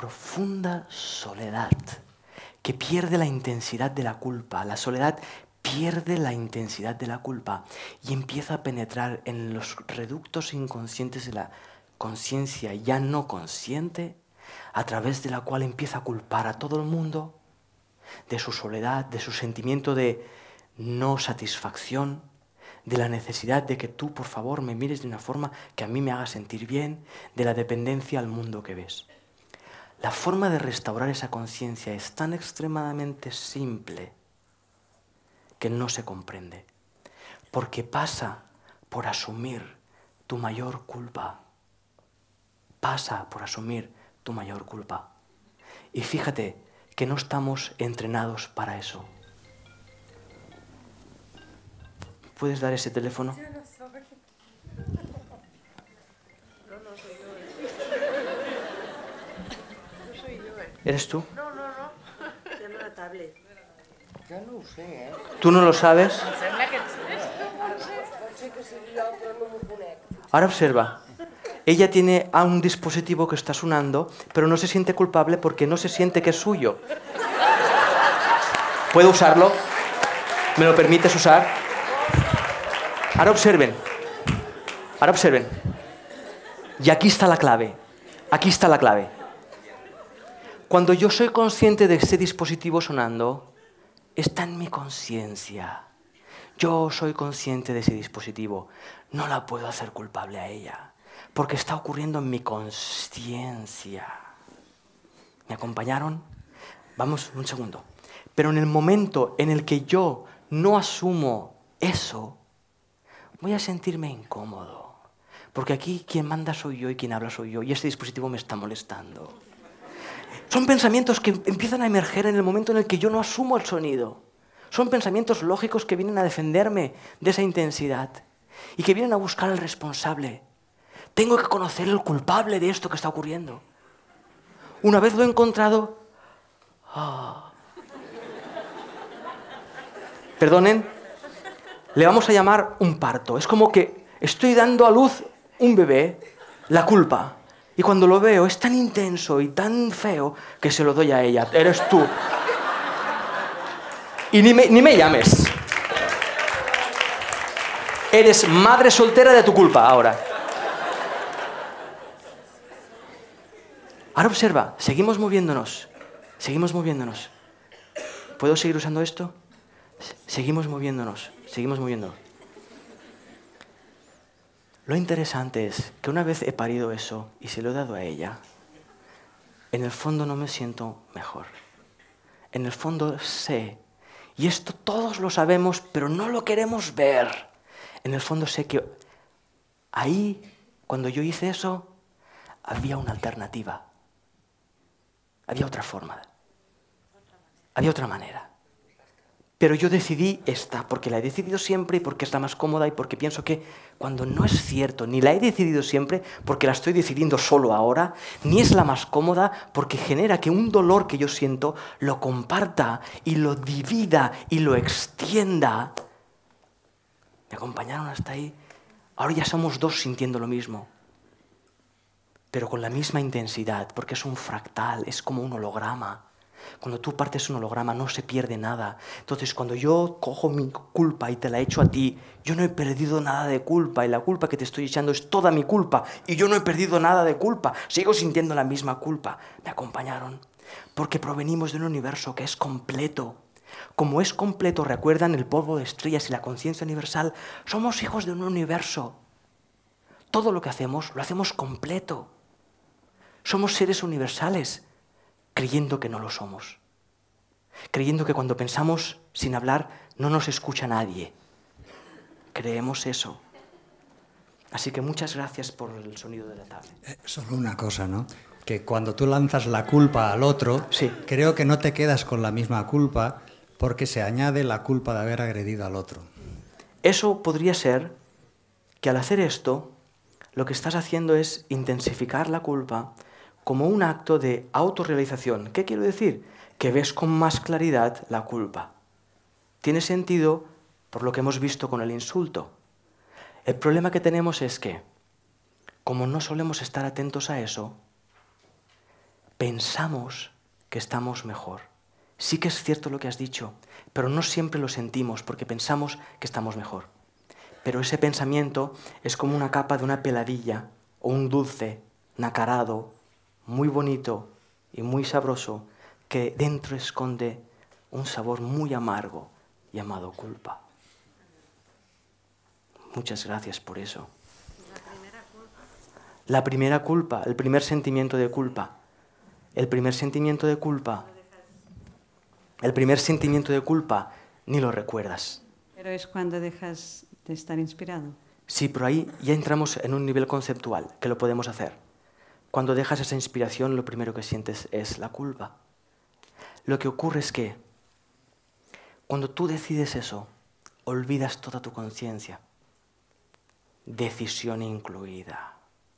Profunda soledad. Que pierde la intensidad de la culpa. La soledad pierde la intensidad de la culpa y empieza a penetrar en los reductos inconscientes de la conciencia ya no consciente, a través de la cual empieza a culpar a todo el mundo de su soledad, de su sentimiento de no satisfacción, de la necesidad de que tú, por favor, me mires de una forma que a mí me haga sentir bien, de la dependencia al mundo que ves. La forma de restaurar esa conciencia es tan extremadamente simple que no se comprende, porque pasa por asumir tu mayor culpa. Pasa por asumir tu mayor culpa. Y fíjate que no estamos entrenados para eso. ¿Puedes dar ese teléfono? Yo no soy. No soy yo. No soy yo. ¿Eres tú? No. Sembla una tablet. Jo no ho sé, eh? ¿Tú no lo sabes? Sembla que ets Pot ser que sigui jo, però no m'ho conec. Ahora observa. Ella tiene a un dispositivo que está sonando, pero no se siente culpable porque no se siente que es suyo. ¿Puedo usarlo? ¿Me lo permites usar? Ahora observen. Ahora observen. Y aquí está la clave. Aquí está la clave. Cuando yo soy consciente de ese dispositivo sonando, está en mi conciencia. Yo soy consciente de ese dispositivo. No la puedo hacer culpable a ella, porque está ocurriendo en mi conciencia. ¿Me acompañaron? Vamos, un segundo. Pero en el momento en el que yo no asumo eso, voy a sentirme incómodo. Porque aquí quien manda soy yo y quien habla soy yo, y este dispositivo me está molestando. Son pensamientos que empiezan a emerger en el momento en el que yo no asumo el sonido. Son pensamientos lógicos que vienen a defenderme de esa intensidad y que vienen a buscar al responsable. Tengo que conocer el culpable de esto que está ocurriendo. Una vez lo he encontrado... Perdonen, le vamos a llamar un parto. Es como que estoy dando a luz un bebé, la culpa. Y cuando lo veo es tan intenso y tan feo que se lo doy a ella. Eres tú. Y ni me llames. Eres madre soltera de tu culpa ahora. Ahora observa, seguimos moviéndonos. Seguimos moviéndonos. ¿Puedo seguir usando esto? Seguimos moviéndonos. Seguimos moviéndonos. Lo interesante es que una vez he parido eso y se lo he dado a ella, en el fondo no me siento mejor. En el fondo sé, y esto todos lo sabemos, pero no lo queremos ver. En el fondo sé que ahí, cuando yo hice eso, había una alternativa. Había otra forma. Había otra manera. Pero yo decidí esta, porque la he decidido siempre y porque es la más cómoda y porque pienso que cuando no es cierto, ni la he decidido siempre porque la estoy decidiendo solo ahora, ni es la más cómoda porque genera que un dolor que yo siento lo comparta y lo divida y lo extienda. ¿Me acompañaron hasta ahí? Ahora ya somos dos sintiendo lo mismo, pero con la misma intensidad, porque es un fractal, es como un holograma. Cuando tú partes un holograma no se pierde nada. Entonces, cuando yo cojo mi culpa y te la echo a ti, yo no he perdido nada de culpa y la culpa que te estoy echando es toda mi culpa y yo no he perdido nada de culpa. Sigo sintiendo la misma culpa. ¿Me acompañaron? Porque provenimos de un universo que es completo. Como es completo, recuerdan el polvo de estrellas y la conciencia universal, somos hijos de un universo. Todo lo que hacemos, lo hacemos completo. Somos seres universales, creyendo que no lo somos. Creyendo que cuando pensamos sin hablar no nos escucha nadie. Creemos eso. Así que muchas gracias por el sonido de la tablet. Solo una cosa, ¿no? Que cuando tú lanzas la culpa al otro, Sí. creo que no te quedas con la misma culpa porque se añade la culpa de haber agredido al otro. Eso podría ser que al hacer esto, lo que estás haciendo es intensificar la culpa como un acto de autorrealización. ¿Qué quiero decir? Que ves con más claridad la culpa. Tiene sentido por lo que hemos visto con el insulto. El problema que tenemos es que, como no solemos estar atentos a eso, pensamos que estamos mejor, sí que es cierto lo que has dicho, pero no siempre lo sentimos porque pensamos que estamos mejor. Pero ese pensamiento es como una capa de una peladilla o un dulce nacarado, muy bonito y muy sabroso, que dentro esconde un sabor muy amargo llamado culpa. Muchas gracias por eso. La primera culpa, el primer sentimiento de culpa. El primer sentimiento de culpa ni lo recuerdas. Pero es cuando dejas de estar inspirado. Sí, pero ahí ya entramos en un nivel conceptual, que lo podemos hacer. Cuando dejas esa inspiración, lo primero que sientes es la culpa. Lo que ocurre es que cuando tú decides eso, olvidas toda tu conciencia. Decisión incluida.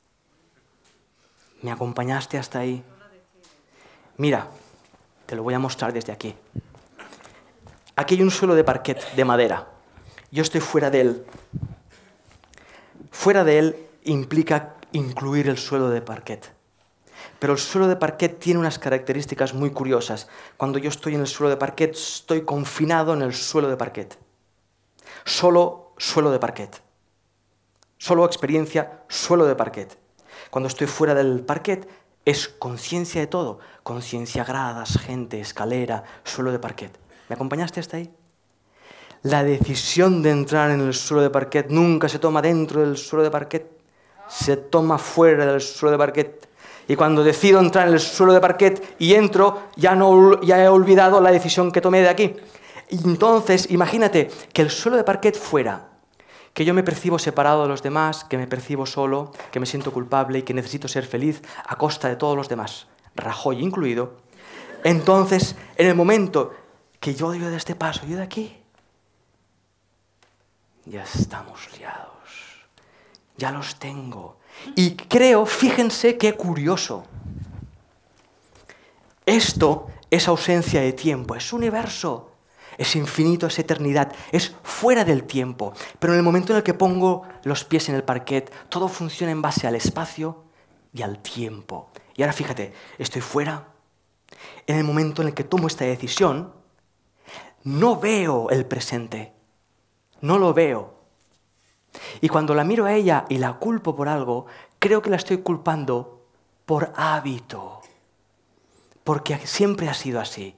¿Me acompañaste hasta ahí? Mira, te lo voy a mostrar desde aquí. Aquí hay un suelo de parquet de madera. Yo estoy fuera de él. Fuera de él implica incluir el suelo de parquet. Pero el suelo de parquet tiene unas características muy curiosas. Cuando yo estoy en el suelo de parquet, estoy confinado en el suelo de parquet. Solo suelo de parquet. Solo experiencia, suelo de parquet. Cuando estoy fuera del parquet, es conciencia de todo. Conciencia, gradas, gente, escalera, suelo de parquet. ¿Me acompañaste hasta ahí? La decisión de entrar en el suelo de parquet nunca se toma dentro del suelo de parquet. Se toma fuera del suelo de parquet. Y cuando decido entrar en el suelo de parquet y entro, ya he olvidado la decisión que tomé de aquí. Y entonces, imagínate que el suelo de parquet fuera, que yo me percibo separado de los demás, que me percibo solo, que me siento culpable y que necesito ser feliz a costa de todos los demás, Rajoy incluido. Entonces, en el momento que yo doy de este paso, yo de aquí, ya estamos liados, ya los tengo. Y creo, fíjense qué curioso, esto es ausencia de tiempo, es universo. Es infinito, es eternidad, es fuera del tiempo. Pero en el momento en el que pongo los pies en el parquet, todo funciona en base al espacio y al tiempo. Y ahora fíjate, estoy fuera. En el momento en el que tomo esta decisión, no veo el presente. No lo veo. Y cuando la miro a ella y la culpo por algo, creo que la estoy culpando por hábito. Porque siempre ha sido así.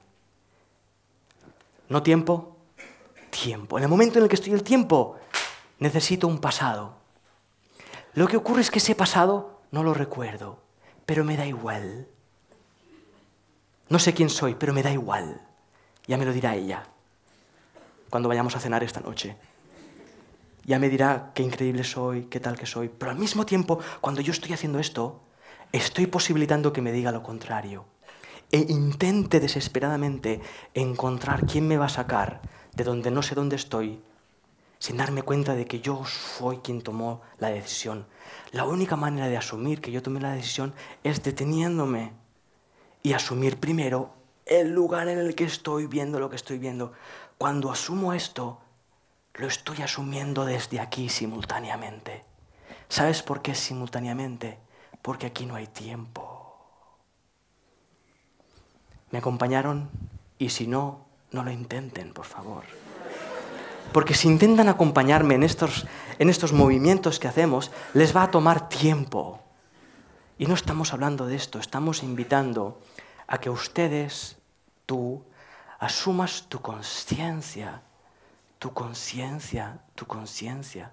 No tiempo, tiempo. En el momento en el que estoy el tiempo, necesito un pasado. Lo que ocurre es que ese pasado no lo recuerdo, pero me da igual. No sé quién soy, pero me da igual. Ya me lo dirá ella, cuando vayamos a cenar esta noche. Ya me dirá qué increíble soy, qué tal que soy. Pero al mismo tiempo, cuando yo estoy haciendo esto, estoy posibilitando que me diga lo contrario. E intente desesperadamente encontrar quién me va a sacar de donde no sé dónde estoy, sin darme cuenta de que yo soy quien tomó la decisión. La única manera de asumir que yo tomé la decisión es deteniéndome y asumir primero el lugar en el que estoy viendo lo que estoy viendo. Cuando asumo esto, lo estoy asumiendo desde aquí simultáneamente. ¿Sabes por qué simultáneamente? Porque aquí no hay tiempo. ¿Me acompañaron? Y si no, no lo intenten, por favor. Porque si intentan acompañarme en estos movimientos que hacemos, les va a tomar tiempo. Y no estamos hablando de esto, estamos invitando a que ustedes, tú, asumas tu conciencia, tu conciencia, tu conciencia.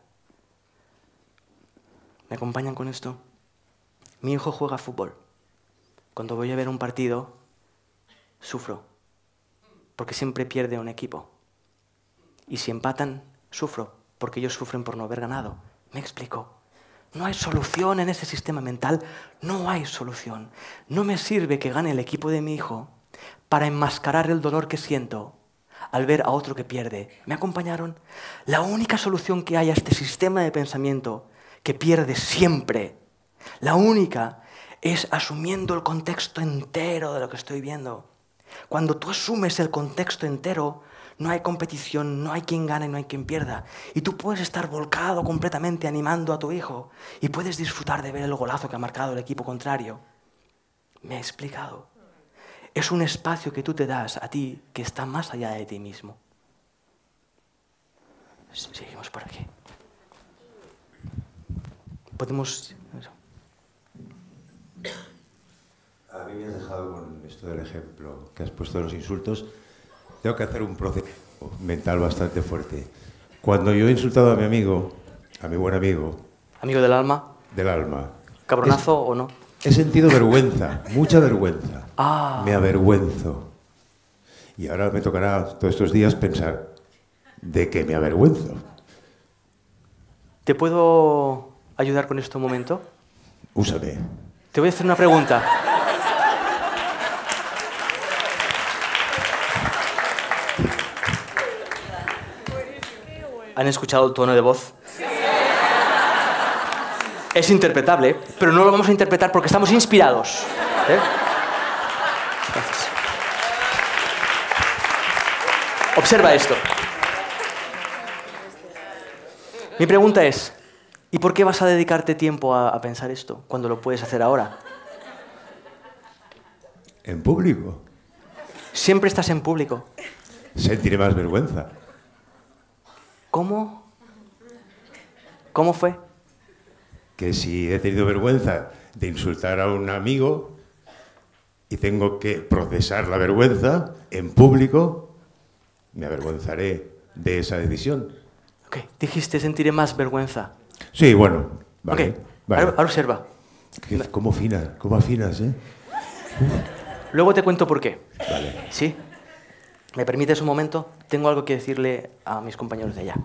¿Me acompañan con esto? Mi hijo juega fútbol. Cuando voy a ver un partido, sufro, porque siempre pierde un equipo. Y si empatan, sufro, porque ellos sufren por no haber ganado. ¿Me explico? No hay solución en ese sistema mental, no hay solución. No me sirve que gane el equipo de mi hijo para enmascarar el dolor que siento al ver a otro que pierde. ¿Me acompañaron? La única solución que hay a este sistema de pensamiento que pierde siempre, la única, es asumiendo el contexto entero de lo que estoy viendo. Cuando tú asumes el contexto entero, no hay competición, no hay quien gane, no hay quien pierda. Y tú puedes estar volcado completamente animando a tu hijo y puedes disfrutar de ver el golazo que ha marcado el equipo contrario. ¿Me he explicado? Es un espacio que tú te das a ti que está más allá de ti mismo. Seguimos por aquí. Podemos... A mí me has dejado con esto del ejemplo que has puesto de los insultos. Tengo que hacer un proceso mental bastante fuerte. Cuando yo he insultado a mi amigo, a mi buen amigo... ¿Amigo del alma? Del alma. ¿Cabronazo o no? He sentido vergüenza, mucha vergüenza. Ah. Me avergüenzo. Y ahora me tocará todos estos días pensar de que me avergüenzo. ¿Te puedo ayudar con esto un momento? Úsame. Te voy a hacer una pregunta. ¿Han escuchado el tono de voz? Es interpretable, pero no lo vamos a interpretar porque estamos inspirados. Gracias. Observa esto. Mi pregunta es, ¿y por qué vas a dedicarte tiempo a pensar esto cuando lo puedes hacer ahora? En público. Siempre estás en público. Sentiré más vergüenza. ¿Cómo? ¿Cómo fue? Que si he tenido vergüenza de insultar a un amigo y tengo que procesar la vergüenza en público, me avergonzaré de esa decisión. Ok, dijiste sentiré más vergüenza. Sí, bueno, vale. Ok, Vale. ahora observa. ¿Cómo afinas, eh? Luego te cuento por qué. Vale. ¿Sí? ¿Me permites un momento? Tengo algo que decirle a mis compañeros de allá.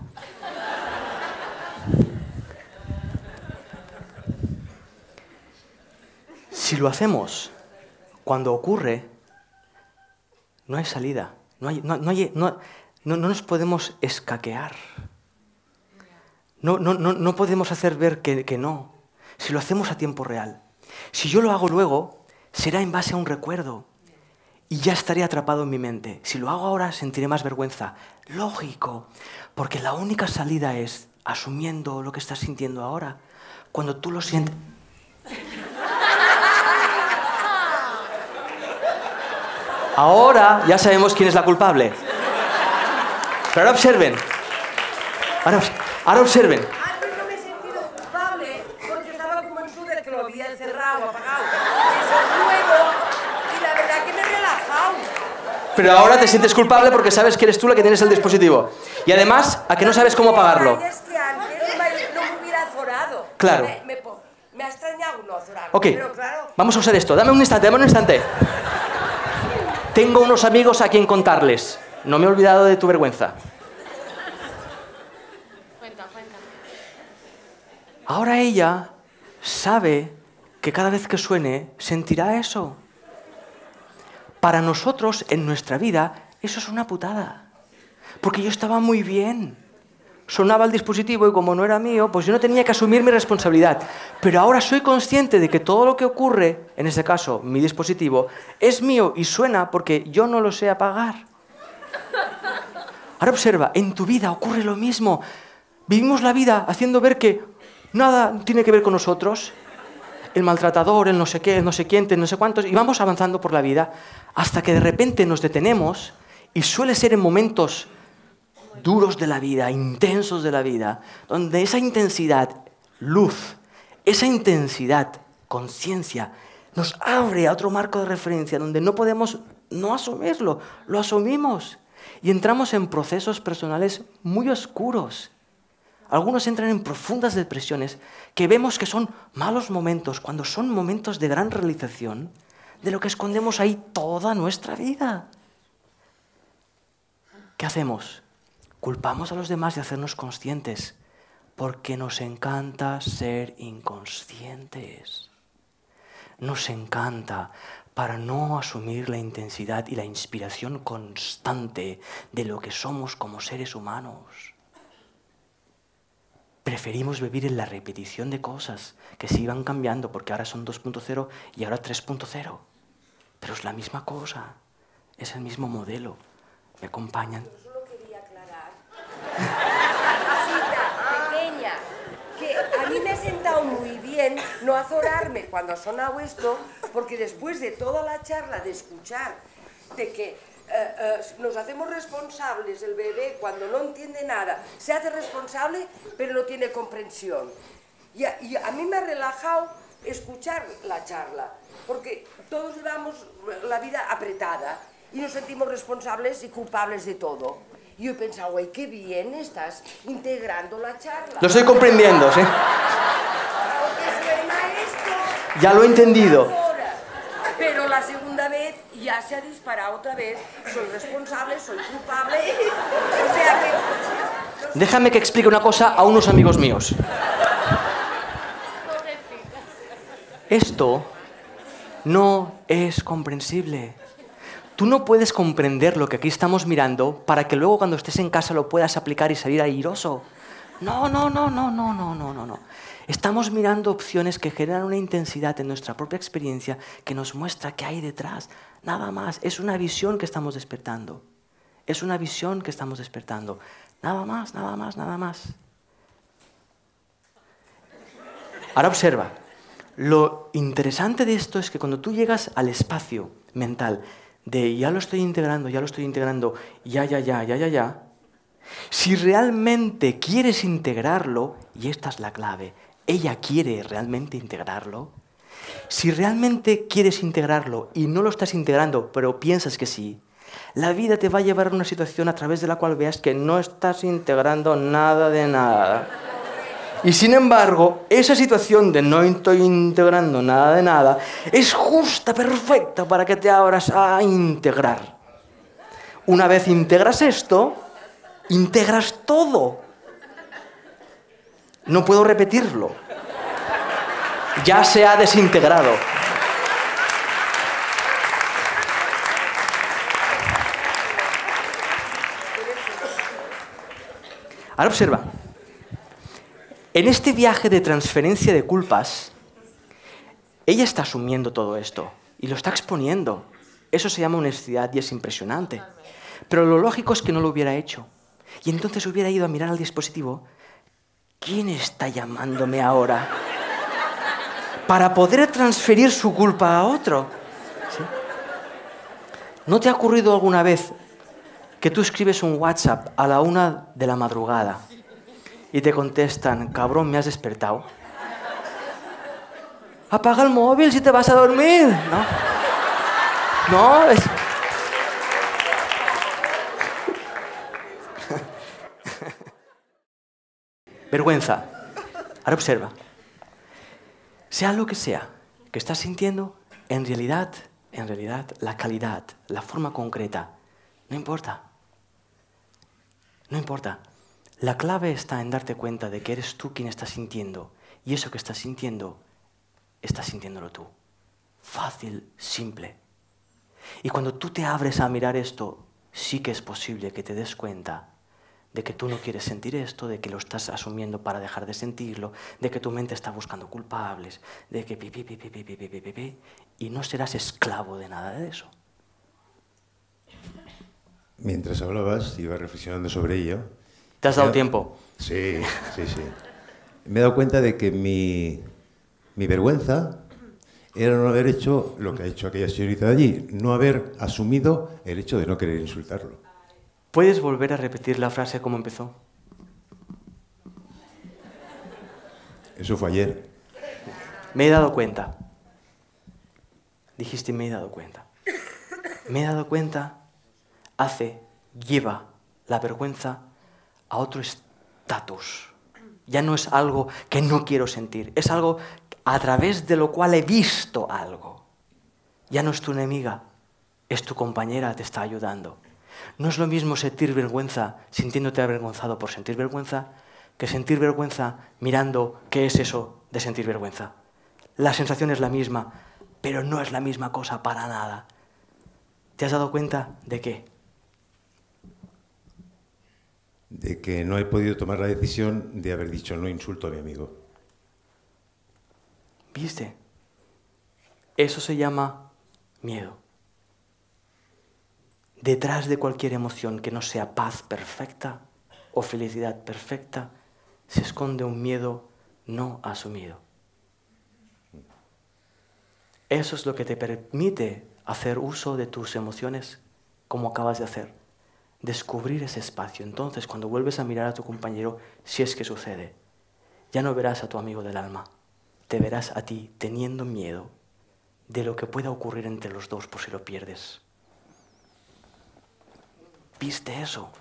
Si lo hacemos cuando ocurre, no hay salida. No nos podemos escaquear. No podemos hacer ver que no. Si lo hacemos a tiempo real. Si yo lo hago luego, será en base a un recuerdo. Y ya estaré atrapado en mi mente. Si lo hago ahora, sentiré más vergüenza. Lógico, porque la única salida es asumiendo lo que estás sintiendo ahora. Cuando tú lo sientes... Ahora ya sabemos quién es la culpable. Pero ahora observen. Ahora observen. Antes no me he sentido culpable porque estaba convencido de que lo había encerrado, apagado. Eso es nuevo y la verdad que me he relajado. Pero ahora te sientes culpable porque sabes que eres tú la que tienes el dispositivo. Y además, a que no sabes cómo apagarlo. Es que antes no me hubiera azorado. Claro. Me ha extrañado no azorarme. Ok, Pero claro, vamos a usar esto. Dame un instante. Tengo unos amigos a quien contarles. No me he olvidado de tu vergüenza. Cuenta. Ahora ella sabe que cada vez que suene sentirá eso. Para nosotros, en nuestra vida, eso es una putada. Porque yo estaba muy bien. Sonaba el dispositivo y como no era mío, pues yo no tenía que asumir mi responsabilidad. Pero ahora soy consciente de que todo lo que ocurre, en ese caso, mi dispositivo, es mío y suena porque yo no lo sé apagar. Ahora observa, en tu vida ocurre lo mismo. Vivimos la vida haciendo ver que nada tiene que ver con nosotros. El maltratador, el no sé qué, el no sé quién, el no sé cuántos, y vamos avanzando por la vida hasta que de repente nos detenemos y suele ser en momentos duros de la vida, intensos de la vida, donde esa intensidad, luz, esa intensidad, conciencia, nos abre a otro marco de referencia donde no podemos no asumirlo, lo asumimos y entramos en procesos personales muy oscuros. Algunos entran en profundas depresiones que vemos que son malos momentos, cuando son momentos de gran realización de lo que escondemos ahí toda nuestra vida. ¿Qué hacemos? Culpamos a los demás de hacernos conscientes, porque nos encanta ser inconscientes. Nos encanta para no asumir la intensidad y la inspiración constante de lo que somos como seres humanos. Preferimos vivir en la repetición de cosas que se iban cambiando porque ahora son 2.0 y ahora 3.0. Pero es la misma cosa, es el mismo modelo. ¿Me acompañan? yo solo quería aclarar. Así, pequeña, que a mí me ha sentado muy bien no azorarme cuando ha sonado esto, porque después de toda la charla de escuchar de que nos hacemos responsables, el bebé cuando no entiende nada se hace responsable pero no tiene comprensión. Y a mí me ha relajado escuchar la charla, porque todos llevamos la vida apretada y nos sentimos responsables y culpables de todo. Y yo he pensado, ¡ay, qué bien estás integrando la charla! Lo estoy comprendiendo, ¿sí? Porque soy maestro. Ya lo he entendido. Pero la segunda vez ya se ha disparado otra vez. Soy responsable, soy culpable. O sea que... Déjame que explique una cosa a unos amigos míos. Esto no es comprensible. Tú no puedes comprender lo que aquí estamos mirando para que luego cuando estés en casa lo puedas aplicar y salir airoso. No. Estamos mirando opciones que generan una intensidad en nuestra propia experiencia que nos muestra qué hay detrás. Nada más. Es una visión que estamos despertando. Es una visión que estamos despertando. Nada más. Ahora observa. Lo interesante de esto es que cuando tú llegas al espacio mental de ya lo estoy integrando, ya, si realmente quieres integrarlo, y esta es la clave, ella quiere realmente integrarlo, si realmente quieres integrarlo y no lo estás integrando, pero piensas que sí, la vida te va a llevar a una situación a través de la cual veas que no estás integrando nada de nada. Y sin embargo, esa situación de no estoy integrando nada de nada es justa, perfecta para que te abras a integrar. Una vez integras esto, integras todo. No puedo repetirlo. Ya se ha desintegrado. Ahora observa. En este viaje de transferencia de culpas, ella está asumiendo todo esto y lo está exponiendo. Eso se llama honestidad y es impresionante. Pero lo lógico es que no lo hubiera hecho. Y entonces hubiera ido a mirar al dispositivo. ¿Quién está llamándome ahora? Para poder transferir su culpa a otro. ¿Sí? ¿No te ha ocurrido alguna vez que tú escribes un WhatsApp a la 1 de la madrugada y te contestan, cabrón, me has despertado? Apaga el móvil si te vas a dormir. No, es... Vergüenza. Ahora observa. Sea lo que sea que estás sintiendo, en realidad, la calidad, la forma concreta, no importa. No importa. La clave está en darte cuenta de que eres tú quien está sintiendo. Y eso que estás sintiéndolo tú. Fácil, simple. Y cuando tú te abres a mirar esto, sí que es posible que te des cuenta de que tú no quieres sentir esto, de que lo estás asumiendo para dejar de sentirlo, de que tu mente está buscando culpables, de que y no serás esclavo de nada de eso. Mientras hablabas, iba reflexionando sobre ello. ¿Te has dado tiempo? Sí. Me he dado cuenta de que mi vergüenza era no haber hecho lo que ha hecho aquella señorita de allí, no haber asumido el hecho de no querer insultarlo. ¿Puedes volver a repetir la frase como empezó? Eso fue ayer. Me he dado cuenta. Dijiste, me he dado cuenta. Me he dado cuenta lleva la vergüenza a otro estatus. Ya no es algo que no quiero sentir, es algo a través de lo cual he visto algo. Ya no es tu enemiga, es tu compañera, te está ayudando. No es lo mismo sentir vergüenza sintiéndote avergonzado por sentir vergüenza que sentir vergüenza mirando qué es eso de sentir vergüenza. La sensación es la misma, pero no es la misma cosa para nada. ¿Te has dado cuenta de qué? De que no he podido tomar la decisión de haber dicho no insulto a mi amigo. ¿Viste? Eso se llama miedo. Detrás de cualquier emoción que no sea paz perfecta o felicidad perfecta, se esconde un miedo no asumido. Eso es lo que te permite hacer uso de tus emociones como acabas de hacer. Descubrir ese espacio. Entonces, cuando vuelves a mirar a tu compañero, si es que sucede, ya no verás a tu amigo del alma. Te verás a ti teniendo miedo de lo que pueda ocurrir entre los dos por si lo pierdes. ¿Viste eso?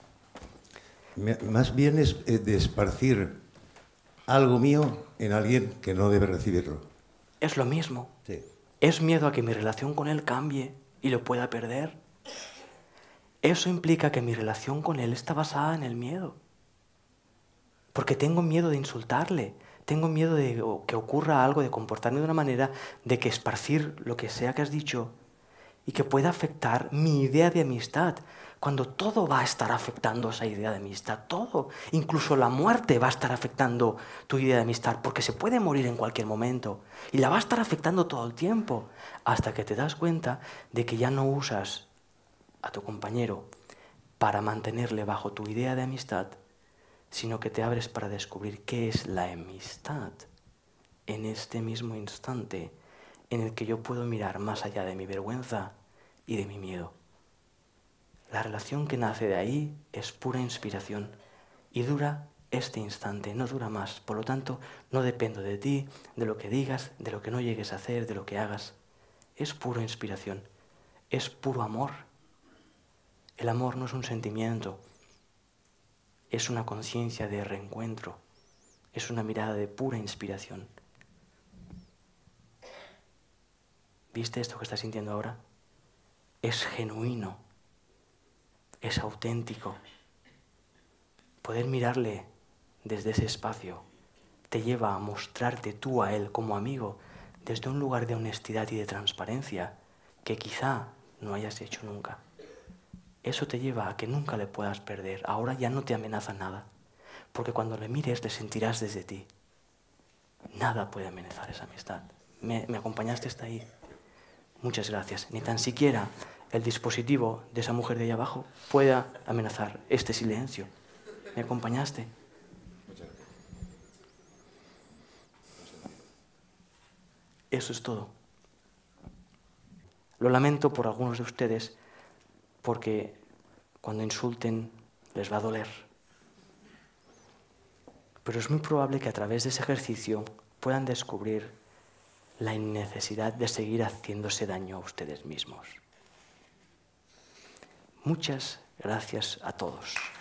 Más bien es de esparcir algo mío en alguien que no debe recibirlo. Es lo mismo. Sí. Es miedo a que mi relación con él cambie y lo pueda perder. Eso implica que mi relación con él está basada en el miedo. Porque tengo miedo de insultarle, tengo miedo de que ocurra algo, de comportarme de una manera, de que esparcir lo que sea que has dicho y que pueda afectar mi idea de amistad. Cuando todo va a estar afectando esa idea de amistad, todo, incluso la muerte va a estar afectando tu idea de amistad, porque se puede morir en cualquier momento y la va a estar afectando todo el tiempo, hasta que te das cuenta de que ya no usas a tu compañero para mantenerle bajo tu idea de amistad, sino que te abres para descubrir qué es la amistad en este mismo instante en el que yo puedo mirar más allá de mi vergüenza y de mi miedo. La relación que nace de ahí es pura inspiración y dura este instante, no dura más. Por lo tanto, no dependo de ti, de lo que digas, de lo que no llegues a hacer, de lo que hagas. Es pura inspiración, es puro amor. El amor no es un sentimiento, es una conciencia de reencuentro, es una mirada de pura inspiración. ¿Viste esto que estás sintiendo ahora? Es genuino, es auténtico. Poder mirarle desde ese espacio te lleva a mostrarte tú a él como amigo desde un lugar de honestidad y de transparencia que quizá no hayas hecho nunca. Eso te lleva a que nunca le puedas perder. Ahora ya no te amenaza nada, porque cuando le mires le sentirás desde ti. Nada puede amenazar esa amistad. Me acompañaste hasta ahí. Muchas gracias. Ni tan siquiera el dispositivo de esa mujer de ahí abajo pueda amenazar este silencio. ¿Me acompañaste? Eso es todo. Lo lamento por algunos de ustedes, porque cuando insulten les va a doler. Pero es muy probable que a través de ese ejercicio puedan descubrir la innecesidad de seguir haciéndose daño a ustedes mismos. Muchas gracias a todos.